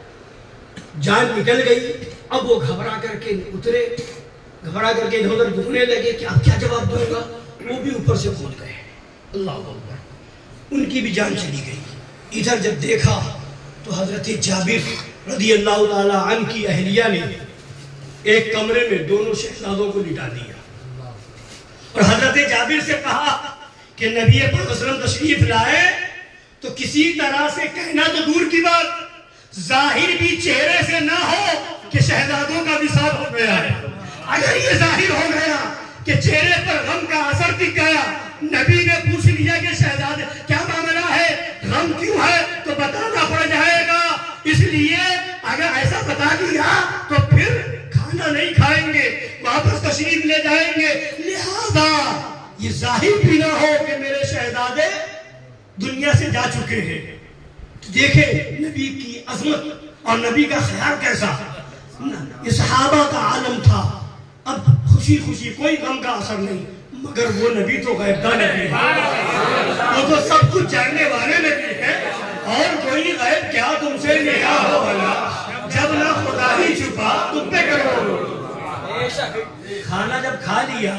جان نکل گئی، اب وہ گھبرا کر کے اترے، گھبرا کر کے ادھر ادھر گھومنے لگے کہ اب کیا جواب دوں گا، وہ بھی اوپر سے کود گئے۔ اللہ اکبر، ان کی بھی جان چلی گئی۔ ادھر جب دیکھا تو حضرت جابر رضی اللہ تعالی عنہ کی اہلیہ نے ایک کمرے میں دونوں شہزادوں کو لٹا دیا اور حضرت جابر سے کہا کہ نبی پاک صلی اللہ علیہ وسلم تشریف لائے تو کسی طرح سے کہنا تو دور کی بات، ظاہر بھی چہرے سے نہ ہو کہ شہزادوں کا وصال ہو گیا ہے۔ اگر یہ ظاہر ہو گیا کہ چہرے پر غم کا اثر دکھ گیا، نبی نے پوچھ لیا کہ شہزادے کیا معاملہ ہے، غم کیوں ہے، تو بتانا پڑ جائے گا۔ اس لیے اگر ایسا بتا دیا تو پھر کھانا نہیں کھائیں گے، واپس تشریف لے جائیں گے، لہذا یہ ظاہر بھی نہ ہو کہ میرے شہزادے دنیا سے جا چکے ہیں۔ تو دیکھیں نبی کی عظمت اور نبی کا خیال کیسا، یہ صحابہ کا عالم تھا۔ اب خوشی خوشی کوئی غم کا اثر نہیں، مگر وہ نبی تو غیب دان نبی ہے، وہ تو سب کچھ جاننے والے نبی ہے، اور کوئی غیب کیا تم سے نگاہ ہو بھلا، جب نہ خدا ہی چھپا تم پہ کرو۔ کھانا جب کھا لیا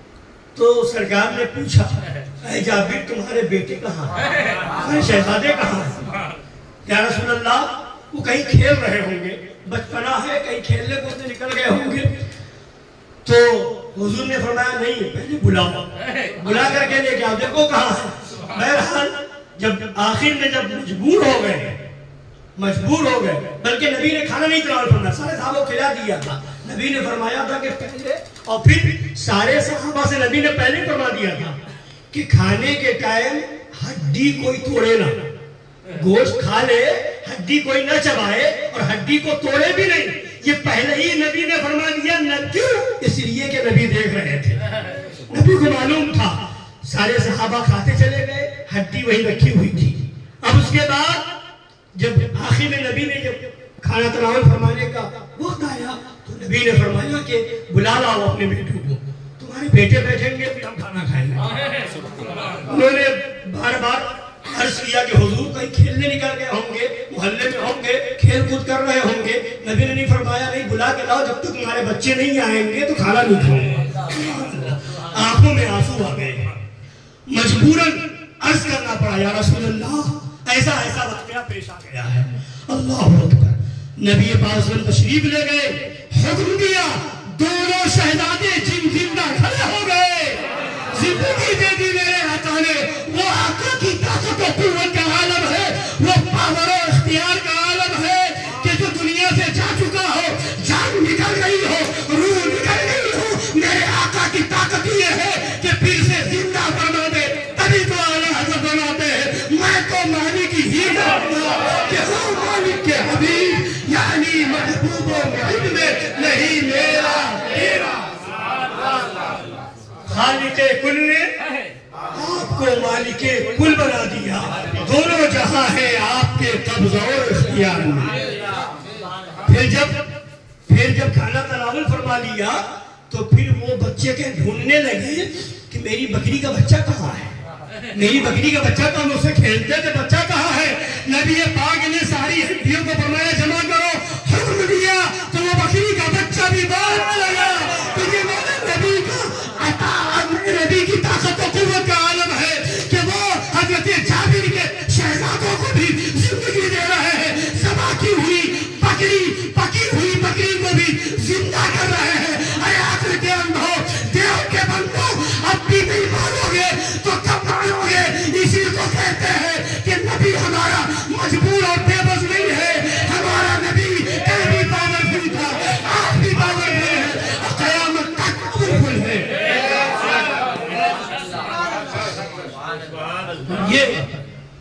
تو سرکار نے پوچھا، اے جابر تمہارے بیٹے کہاں ہیں، تمہارے شہزادے کہاں ہیں؟ یا رسول اللہ وہ کہیں کھیل رہے ہوں گے، بچپنا ہے، کہیں کھیلنے کودنے نکل گئے ہوں گے۔ تو حضور نے فرمایا نہیں، پہلے بلاؤ، بلا کر کے لے کے آؤ، دیکھو کہاں ہے۔ بہرحال جب آخر میں جب مجبور ہو گئے مجبور ہو گئے بلکہ نبی نے کھانا نہیں تناول فرمایا، سارے صحابہ کو کھلا دیا تھا۔ نبی نے فرمایا تھا کہ پہلے، اور پھر سارے صحابہ سے نبی نے پہلے فرما دیا تھا کہ کھانے کے ٹائم ہڈی کوئی توڑے نہ، گوشت کھا لے، ہڈی کوئی نہ چبائے اور ہڈی کو توڑے بھی نہیں۔ یہ پہلے ہی نبی نے فرما دیا، نہ کیوں؟ اس لیے کہ نبی دیکھ رہے تھے، نبی کو معلوم تھا۔ سارے صحابہ کھاتے چلے گئے، ہڈی وہی رکھی ہوئی تھی۔ اب اس کے بعد جب آخر میں نبی نے جب کھانا تناول فرمانے کا وقت آیا تو نبی نے فرمایا کہ بلا لاؤ اپنے بیٹوں کو، تمہارے بیٹے بیٹھیں گے پھر ہم کھانا کھائیں گے۔ انہوں نے بار بار عرض کیا کہ حضور کہیں کھیلنے نکل گئے ہوں گے، محلے میں ہوں گے، کھیل کود کر رہے ہوں گے۔ نبی نے نہیں فرمایا نہیں، بلا کے لاؤ، جب تک تمہارے بچے نہیں آئیں گے تو کھانا نہیں کھاؤں گا۔ آنکھوں میں آنسو آ گئے، مجبوراً عرض کرنا پڑا، یا رسول اللہ ایسا ایسا واقعہ پیش آ گیا ہے۔ اللہ اکبر، نبی پاک تشریف لے گئے، حکم دیا، دونوں شہزادے جن زندہ کھڑے ہو گئے۔ زندگی دے دی میرے آقا نے، وہ آقا کی طاقت و قوت کا عالم ہے، وہ پاور و اختیار کا عالم ہے کہ جو دنیا سے جا چکا ہو، جان نکل گئی ہو، روح نکل گئی ہو، میرے آقا کی طاقت یہ ہے کہ پھر سے زندہ فرما دے، تبھی تو اعلیٰ حضرت بناتے ہیں۔ میں تو مالک ہی جانتا کہ وہ مالک کے حبیب یعنی محبوب و محب میں نہیں میرا تیرا۔ خالق کل نے آپ کو مالک کل بنا دیا، دونوں جہاں ہیں آپ کے قبض اور اختیار میں۔ پھر جب پھر جب کھانا تناول فرما لیا تو پھر وہ بچے کے ڈھونڈنے لگے کہ میری بکری کا بچہ کہاں ہے، میری بکری کا بچہ کہاں، مجھ سے کھیلتے تھے، بچہ کہاں ہے۔ نبی پاک نے ساری ہڈیوں کو فرمایا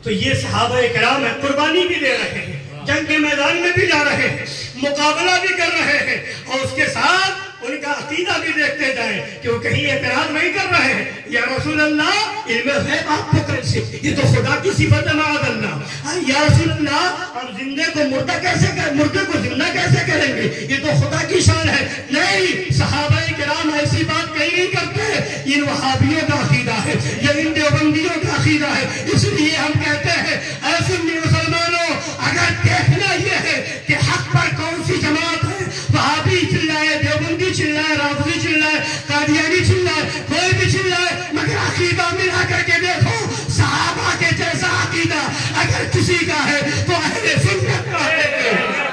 تو یہ صحابہ کرام ہیں، قربانی بھی دے رہے ہیں، جنگ کے میدان میں بھی جا رہے ہیں، مقابلہ بھی کر رہے ہیں، اور اس کے ساتھ ان کا عقیدہ بھی دیکھتے جائیں کہ وہ کہیں اعتراض نہیں کر رہے ہیں. یا رسول اللہ علم غیب آپ کو کیسے، یہ تو خدا کی صفت ہے معاذ اللہ. یا رسول اللہ ہم زندے کو مردہ کیسے کر مردے کو زندہ کیسے کریں گے، یہ تو خدا کی شان ہے. نہیں، صحابہ کرام ایسی بات کہیں نہیں کرتے. ان وہابیوں کا عقیدہ ہے، یہ ان دیوبندیوں کا عقیدہ ہے. اس لیے ہم کہتے ہیں اے سنی مسلمانوں، اگر دیکھنا یہ ہے کہ حق پر کون سی جماعت ہے، وہابی چلائے، دیوبندی چلائے، رافضی چلائے، قادیانی چلائے، کوئی بھی چلائے، مگر عقیدہ ملا کر کے دیکھو. صحابہ کے جیسا عقیدہ اگر کسی کا ہے تو اہل سنت کا ہے.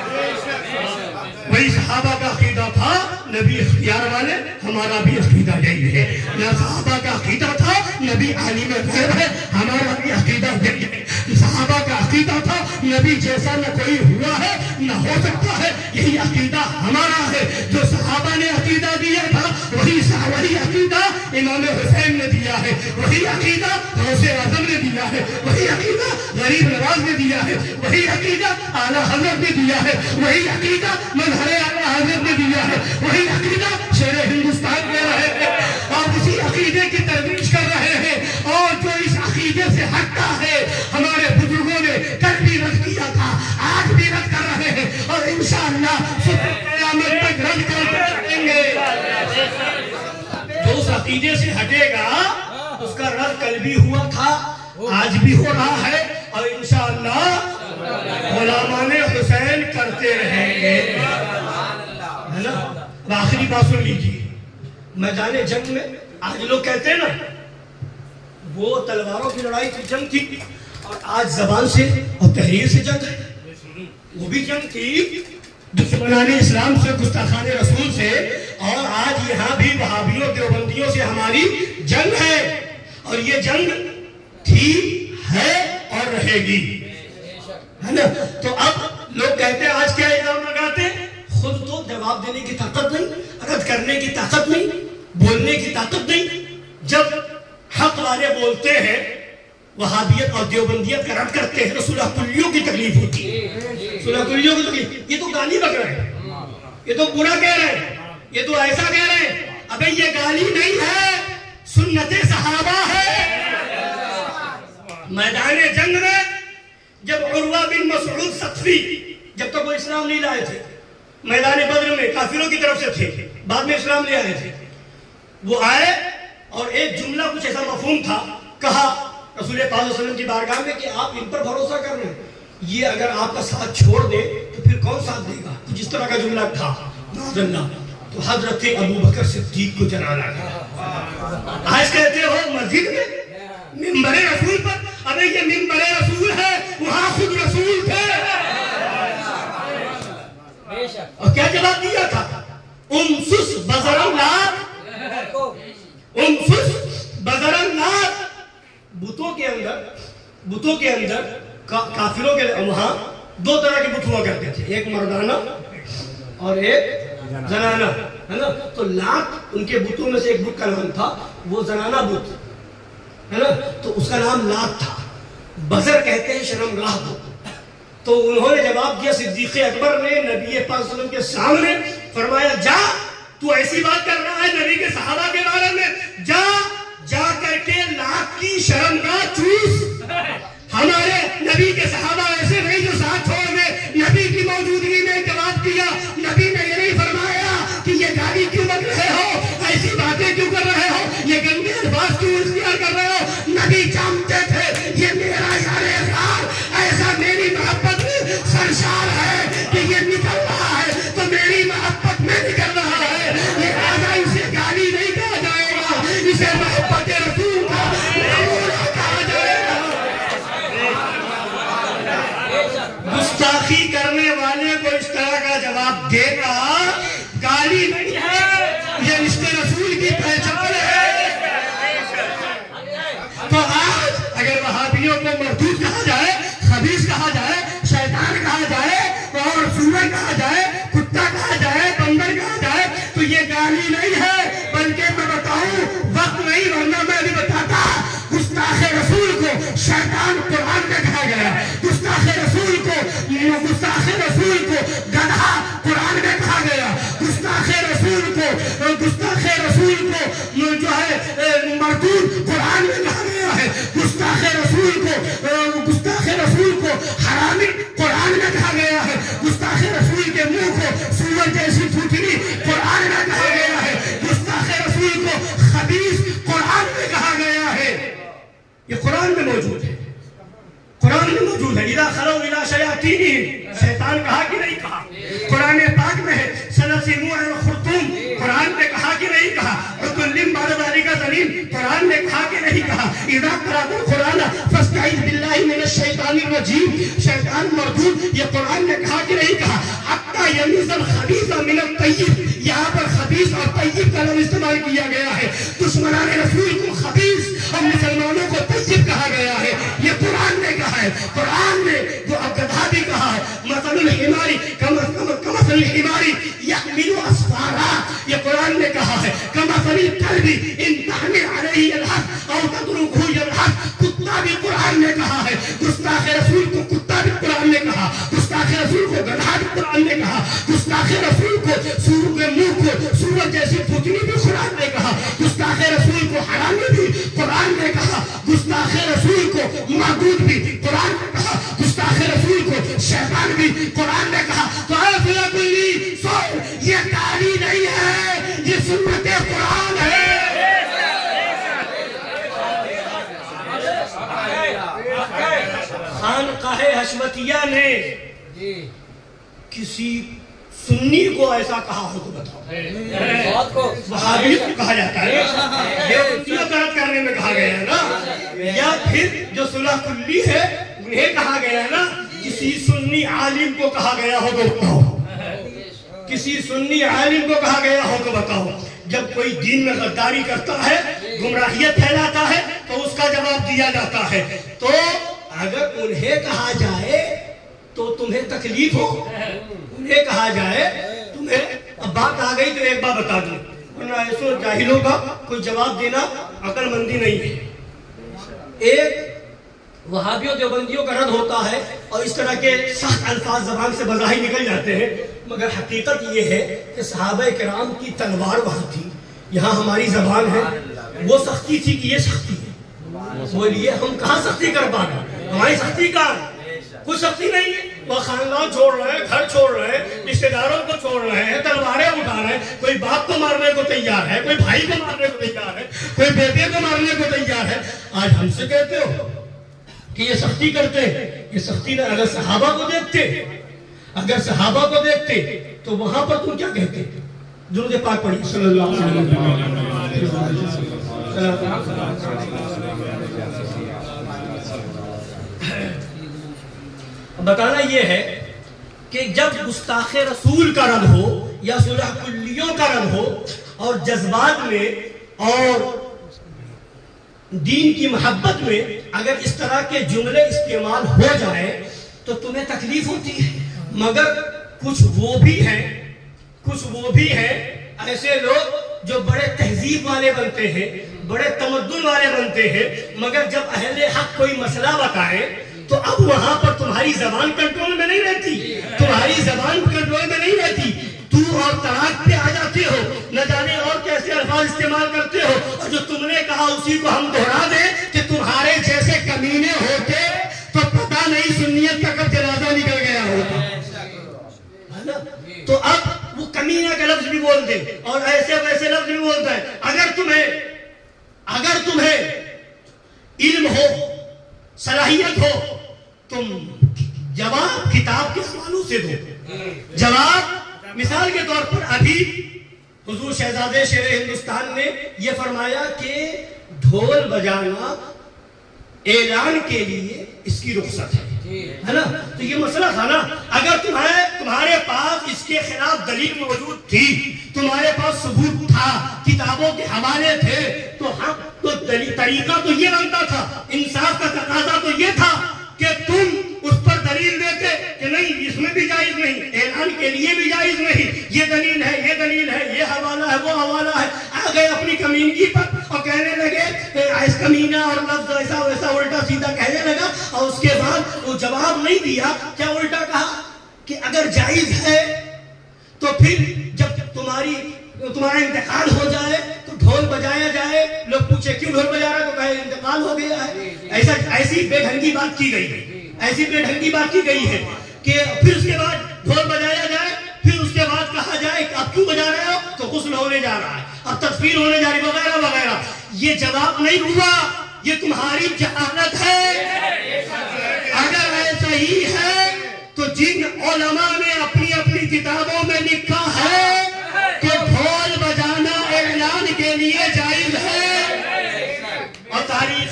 وہی صحابہ کا عقیدہ تھا نبی اختیار والے، ہمارا بھی عقیدہ یہی ہے. نہ صحابہ کا عقیدہ تھا نبی عالم غیب ہے، ہمارا بھی عقیدہ یہی ہے. صحابہ کا عقیدہ تھا نبی جیسا نہ کوئی ہوا ہے نہ ہو سکتا ہے، یہی عقیدہ ہمارا ہے. جو صحابہ نے عقیدہ دیا تھا وہی وہی عقیدہ امام حسین نے دیا ہے، وہی عقیدہ غوث اعظم نے دیا ہے، وہی عقیدہ غریب نواز نے دیا ہے، وہی عقیدہ اعلیٰ حضرت نے دیا ہے، وہی عقیدہ مظہر اعلیٰ حضرت نے دیا ہے، وہی عقیدہ شیر ہندوستان دے رہے ہیں اور اسی عقیدے کی ترویج کر رہے ہیں. اور جو اس عقیدے سے ہٹتا ہے، ہمارے بزرگوں نے کل بھی رد کیا تھا، آج بھی رد کر رہے ہیں، اور انشاءاللہ صبح قیامت تک رد کرتے رہیں گے. جو اس عقیدے سے ہٹے گا اس کا رد کل بھی ہوا تھا، آج بھی ہو رہا ہے، اور انشاءاللہ غلامان حسین کرتے رہیں گے. ہے نا؟ اب آخری بات سن لیجیے. میدان جنگ میں آج لوگ کہتے ہیں نا وہ تلواروں کی لڑائی کی جنگ تھی، اور آج زبان سے اور تحریر سے جنگ ہے. وہ بھی جنگ تھی دشمنان اسلام سے، گستاخان رسول سے، اور آج یہاں بھی وہابیوں دیوبندیوں سے ہماری جنگ ہے. اور یہ جنگ تھی، ہے اور رہے گی. ہے نا؟ تو اب لوگ کہتے ہیں آج کیا الزام لگاتے ہیں؟ خود تو جواب دینے کی طاقت نہیں، رد کرنے کی طاقت نہیں، بولنے کی طاقت نہیں. جب حق والے بولتے ہیں وہابیت اور دیوبندیت کا رد کرتے ہیں تو صلح کلیوں کی تکلیف ہوتی ہے. صلح کلیوں کی تکلیف، یہ تو گالی بک رہے ہیں، یہ تو برا کہہ رہے ہیں، یہ تو ایسا کہہ رہے ہیں. ابے یہ گالی نہیں ہے، سنت صحابہ ہے. میدان جنگ میں جب عروہ بن مسعود ثقفی، جب تک وہ اسلام نہیں لائے تھے، میدان بدر میں کافروں کی طرف سے تھے، بعد میں اسلام لے آئے تھے. وہ آئے اور ایک جملہ کچھ ایسا مفہوم تھا، کہا رسول پاک صلی اللہ علیہ وسلم کی بارگاہ میں کہ آپ ان پر بھروسہ کر رہے ہیں، یہ اگر آپ کا ساتھ چھوڑ دے تو پھر کون ساتھ دے گا؟ کچھ اس طرح کا جملہ تھا. تو حضرت ابو بکر صدیق کو جنانا گیا. آج کہتے ہو مسجد میں منبر رسول پر، ابے یہ منبر رسول ہے، وہاں خود رسول تھے. اور کیا جواب دیا تھا؟ امسس بزر اللہ، امسس بزر اللہ. بتوں کے اندر بتوں کے اندر کافروں کے وہاں دو طرح کے بت ہوا کرتے تھے، ایک مردانہ اور ایک زنانہ. ہے نا؟ تو لات ان کے بتوں میں سے ایک بت کا نام تھا، وہ زنانہ بت ہے نا، تو اس کا نام لات تھا. بزر کہتے ہیں شرمگاہ کو. تو انہوں نے جواب دیا، صدیق اکبر نے نبی پاک صلی اللہ علیہ وسلم کے سامنے فرمایا، جا تو ایسی بات کر رہا ہے نبی کے صحابہ کے بارے میں، جا جا کر کے لات کی شرمگاہ چوس. ہمارے نبی کے صحابہ ایسے نہیں جو ساتھ چھوڑ دے. نبی کی موجودگی میں جواب دیا. نبی نے یہ نہیں فرمایا کہ یہ گالی کیوں بن رہے ہو، ایسی باتیں کیوں کر رہے ہو، یہ گندے الفاظ کیوں اختیار کر رہے ہو. نبی جانتے تھے یہ میرا شار اظہار ایسا میری محبت میں سرشار ہے کہ یہ نکل رہا ہے تو میری محبت میں نکل رہا ہے. لہذا اسے گالی نہیں کہا جائے گا، اسے محبت رسول کا نمونہ کہا جائے گا. گستاخی کرنے والے کو اس طرح کا جواب دینا گالی نہیں ہے، یہ رشتے رسول کی پہچان ہے. تو آج اگر وہابیوں کو مردود کہا جائے، خبیث کہا جائے، شیطان کہا جائے، اور سور کہا جائے، کتا کہا جائے، بندر کہا جائے، تو یہ گالی نہیں ہے، بلکہ میں بتاؤں وقت نہیں ورنہ میں بھی بتاتا. گستاخ رسول کو شیطان قرآن میں सिमूअ अल-खुर्तूम, कुरान ने कहा कि नहीं कहा? उतुल्लिम बाद ज़ालिका ज़नीम, कुरान ने कहा कि नहीं कहा? इज़ा क़रअतल कुरान फस्तइज़ बिल्लाहि मिनश शैतानिर रजीम, शैतान मरदूद, ये कुरान ने कहा कि नहीं कहा? हत्ता यमीज़ल खबीसा मिनत तय्यिब, यहाँ पर खबीस और तय्यिब का लफ्ज़ इस्तेमाल किया गया है। दुश्मनान रसूल को खबीस और मुसलमानों को तय्यिब कहा गया है, ये कुरान ने कहा है। कुरान ने जो अब गधा भी कहा है, मसलुल हिमारी कमसलिल हिमारी यहमिलु अस्फारा, ये कुरान ने कहा है। कमसलिल कल्बी इन तहमिल अलैहि यल्हस औ तत्रुकहु यल्हस, कुत्ता भी कुरान ने कहा है। गुस्ताख रसूल को कुत्ता भी कुरान ने कहा, गुस्ताख रसूल को गधा भी कुरान ने कहा, गुस्ताख रसूल को सूर के मुंह को सूरज जैसी फुकनी भी कुरान ने कहा, गुस्ताख रसूल को हरामी भी कुरान ने कहा, गुस्ताख रसूल को मरदूद भी कुरान ने कहा, गुस्ताख रसूल को शैतान भी कुरान ने कहा। तो सो ये गाली नहीं है, ये सुन्नत कुरान है। खानकाहे हशमतिया ने किसी सुन्नी को ऐसा कहा हो तो बताओ। वहाबी को कहा जाता है, ये उन्हें गलत करने में कहा गया है ना। या फिर जो सुलह कुल्ली है उन्हें कहा गया है ना, किसी सुन्नी आलिम को कहा गया हो तो बताओ, किसी सुन्नी आलिम को कहा गया हो तो बताओ। जब कोई दीन में गद्दारी करता है, गुमराहियत फैलाता है, तो उसका जवाब दिया जाता है। तो अगर उन्हें कहा जाए तो तुम्हें तकलीफ हो, उन्हें कहा जाए तुम्हें, अब बात आ गई तो एक बार बता दूं, वरना ऐसो जाहिलों का कोई जवाब देना अक्लमंदी नहीं है। एक वहाबियों देवबंदियों का रद्द होता है और इस तरह के सख्त अल्फाज जबान से बज़ाहिर निकल जाते हैं, मगर हकीकत ये है कि सहाबा किराम की तलवार वहां थी, यहाँ हमारी जबान है। वो सख्ती थी कि ये सख्ती है, बोलिए हम कहाँ सख्ती कर पा रहे? हमारी सख्ती कहाँ? कुछ सख्ती नहीं है। वो खानदान छोड़ रहे हैं, घर छोड़ रहे हैं, रिश्तेदारों को छोड़ रहे हैं, तलवारें उठा रहे हैं। कोई बाप को मारने को तैयार है, कोई भाई को मारने को तैयार है, कोई बेटे को मारने को तैयार है। आज हमसे कहते हो कि ये सख्ती करते हैं, ये सख्ती ना। अगर सहाबा को देखते, अगर सहाबा को देखते तो वहां पर तुम क्या कहते? दुरूद पाक पढ़िए सल्लल्लाहु अलैहि वसल्लम। बताना ये है कि जब गुस्ताखे रसूल का रद्द हो या सुलह कुल्लियों का रद्द हो और जज्बात में और दीन की मोहब्बत में अगर इस तरह के जुमले इस्तेमाल हो जाए तो तुम्हें तकलीफ होती है। मगर कुछ वो भी हैं, कुछ वो भी हैं ऐसे लोग जो बड़े तहजीब वाले बनते हैं, बड़े तमद्दुन वाले बनते हैं, मगर जब अहले हक कोई मसला बताए तो अब वहां पर तुम्हारी जबान कंट्रोल में नहीं रहती, तुम्हारी जबान कंट्रोल में नहीं रहती। तू और तलाक पे आ जाते हो, न जाने और कैसे अल्फाज इस्तेमाल करते हो, और जो तुमने कहा उसी को हम दोहरा दें कि तुम्हारे जैसे कमीने होते तो पता नहीं सुन्नियत का कब जनाजा निकल गया होता है ना। तो अब वो कमीना का लफ्ज भी बोल दे और ऐसे वैसे लफ्ज भी बोलता है। अगर तुम्हें अगर तुम्हें इल्म हो, सलाहियत हो, तुम जवाब किताब के हवालों से दो। जवाब मिसाल के तौर पर अभी हुजूर शहजादे शेर हिंदुस्तान ने यह फरमाया कि ढोल बजाना ऐलान के लिए इसकी रुख्सत है, है ना। तो ये मसला था ना, अगर तुम्हारे तुम्हारे पास इसके खिलाफ दलील मौजूद थी, तुम्हारे पास सबूत था, किताबों के हवाले थे, तो हम तो तरीका तो ये बनता था, इंसाफ का तकाजा तो ये था कि तुम उस पर दलील देते कि नहीं इसमें भी जायज नहीं, ऐलान के लिए भी जायज नहीं, ये दलील है, ये दलील है, ये हवाला है, वो हवाला है। आ गए अपनी कमीनगी पर और कहने लगे इस कमीना और लफ्ज ऐसा वैसा उल्टा सीधा कहने लगा, और उसके बाद वो जवाब नहीं दिया। क्या उल्टा कहा कि अगर जायज है तो फिर जब तुम्हारी तुम्हारा इंतकाल हो जाए तो ढोल बजाया जाए। लोग पूछे क्यों ढोल बजा रहा है, तो कहे इंतकाल हो गया है। ऐसा ऐसी बेढंगी बात की गई है, ऐसी बेढंगी बात की गई है कि फिर उसके बाद ढोल बजाया जाए, फिर उसके बाद कहा जाए कि आप क्यों बजा रहे हो, तो गुस्ल होने जा रहा है और तकफीर होने जा रही वगैरह वगैरह। ये जवाब नहीं हुआ, ये तुम्हारी जहालत है। अगर ऐसा ही है तो जिन उलमा ने अपनी अपनी किताबों में लिखा है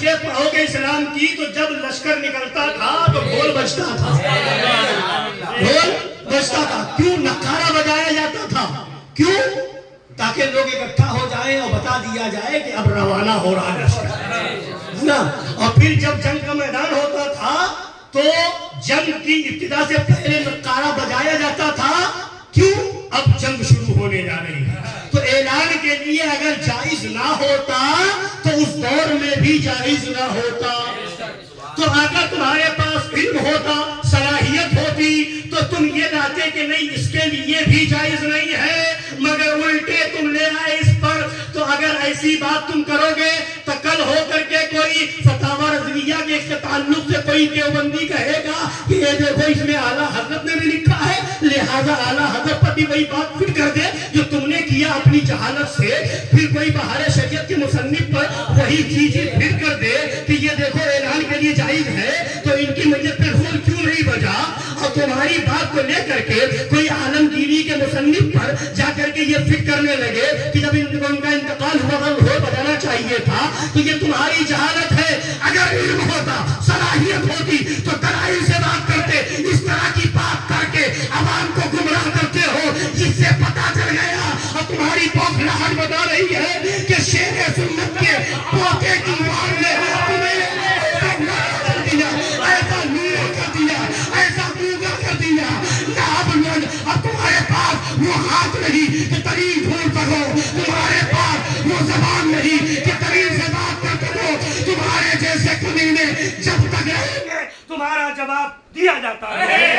بچے پڑھوگے اسلام کی تو جب لشکر نکلتا تھا تو ڈھول بجتا تھا، ڈھول بجتا تھا، کیوں نقارہ بجایا جاتا تھا؟ کیوں؟ تاکہ لوگ اکٹھا ہو جائیں اور بتا دیا جائے کہ اب روانہ ہو رہا ہے لشکر نا۔ اور پھر جب جنگ کا میدان ہوتا تھا تو جنگ کی ابتدا سے پہلے نقارہ بجایا جاتا تھا، کیوں؟ اب جنگ شروع ہونے جا رہی ہے تو اعلان کے لیے اگر جائز نہ ہوتا تو اس دور میں بھی جائز نہ ہوتا۔ تو اگر تمہارے پاس علم ہوتا، صلاحیت ہوتی تو تم یہ لاتے کہ نہیں اس کے لیے بھی جائز نہیں ہے، مگر الٹے تم لے آئے اس پر۔ تو اگر ایسی بات تم کرو گے تو کل ہو کر کے کوئی فتاوی رضویہ کے تعلق سے کوئی دیوبندی کہے گا کہ یہ دیکھو اس میں اعلیٰ حضرت نے بھی لکھا ہے، لہذا اعلیٰ حضرت پر بھی وہی بات فٹ کر دے جو تم نے کیا اپنی جہالت سے۔ پھر کوئی بہار شریعت کے مصنف پر وہی چیزیں پھر کر دے کہ یہ دیکھو اعلان کے لیے جائز ہے، تو ان کی میت پہ ڈھول کیوں نہیں بجا؟ اور تمہاری بات کو لے کر کے کوئی عالمگیری کے مصنف پر جا کر کے یہ فکر کرنے لگے کہ جب ان کا انتقال ہوا تھا ڈھول بجانا چاہیے تھا، تو یہ تمہاری جہالت ہے۔ اگر علم ہوتا، صلاحیت ہوتی تو دلائل سے بات کرتے، اس طرح کی بات کر کے عوام کو گمراہ کرتے ہو، جس سے پتا چل گیا۔ اور تمہاری بوکھلاہٹ بتا رہی ہے کہ شیر سنت کے پوتے کی ماں نے تمہیں ایسا نور کر دیا، ایسا گوگا کر دیا۔ اب تمہارے پاس وہ ہاتھ نہیں کہ ترین ڈھول پکو، تمہارے پاس وہ زبان نہیں کہ ترین سے بات کرتے ہو۔ تمہارے جیسے کمینے جب تک رہیں گے تمہارا جواب دیا جاتا ہے۔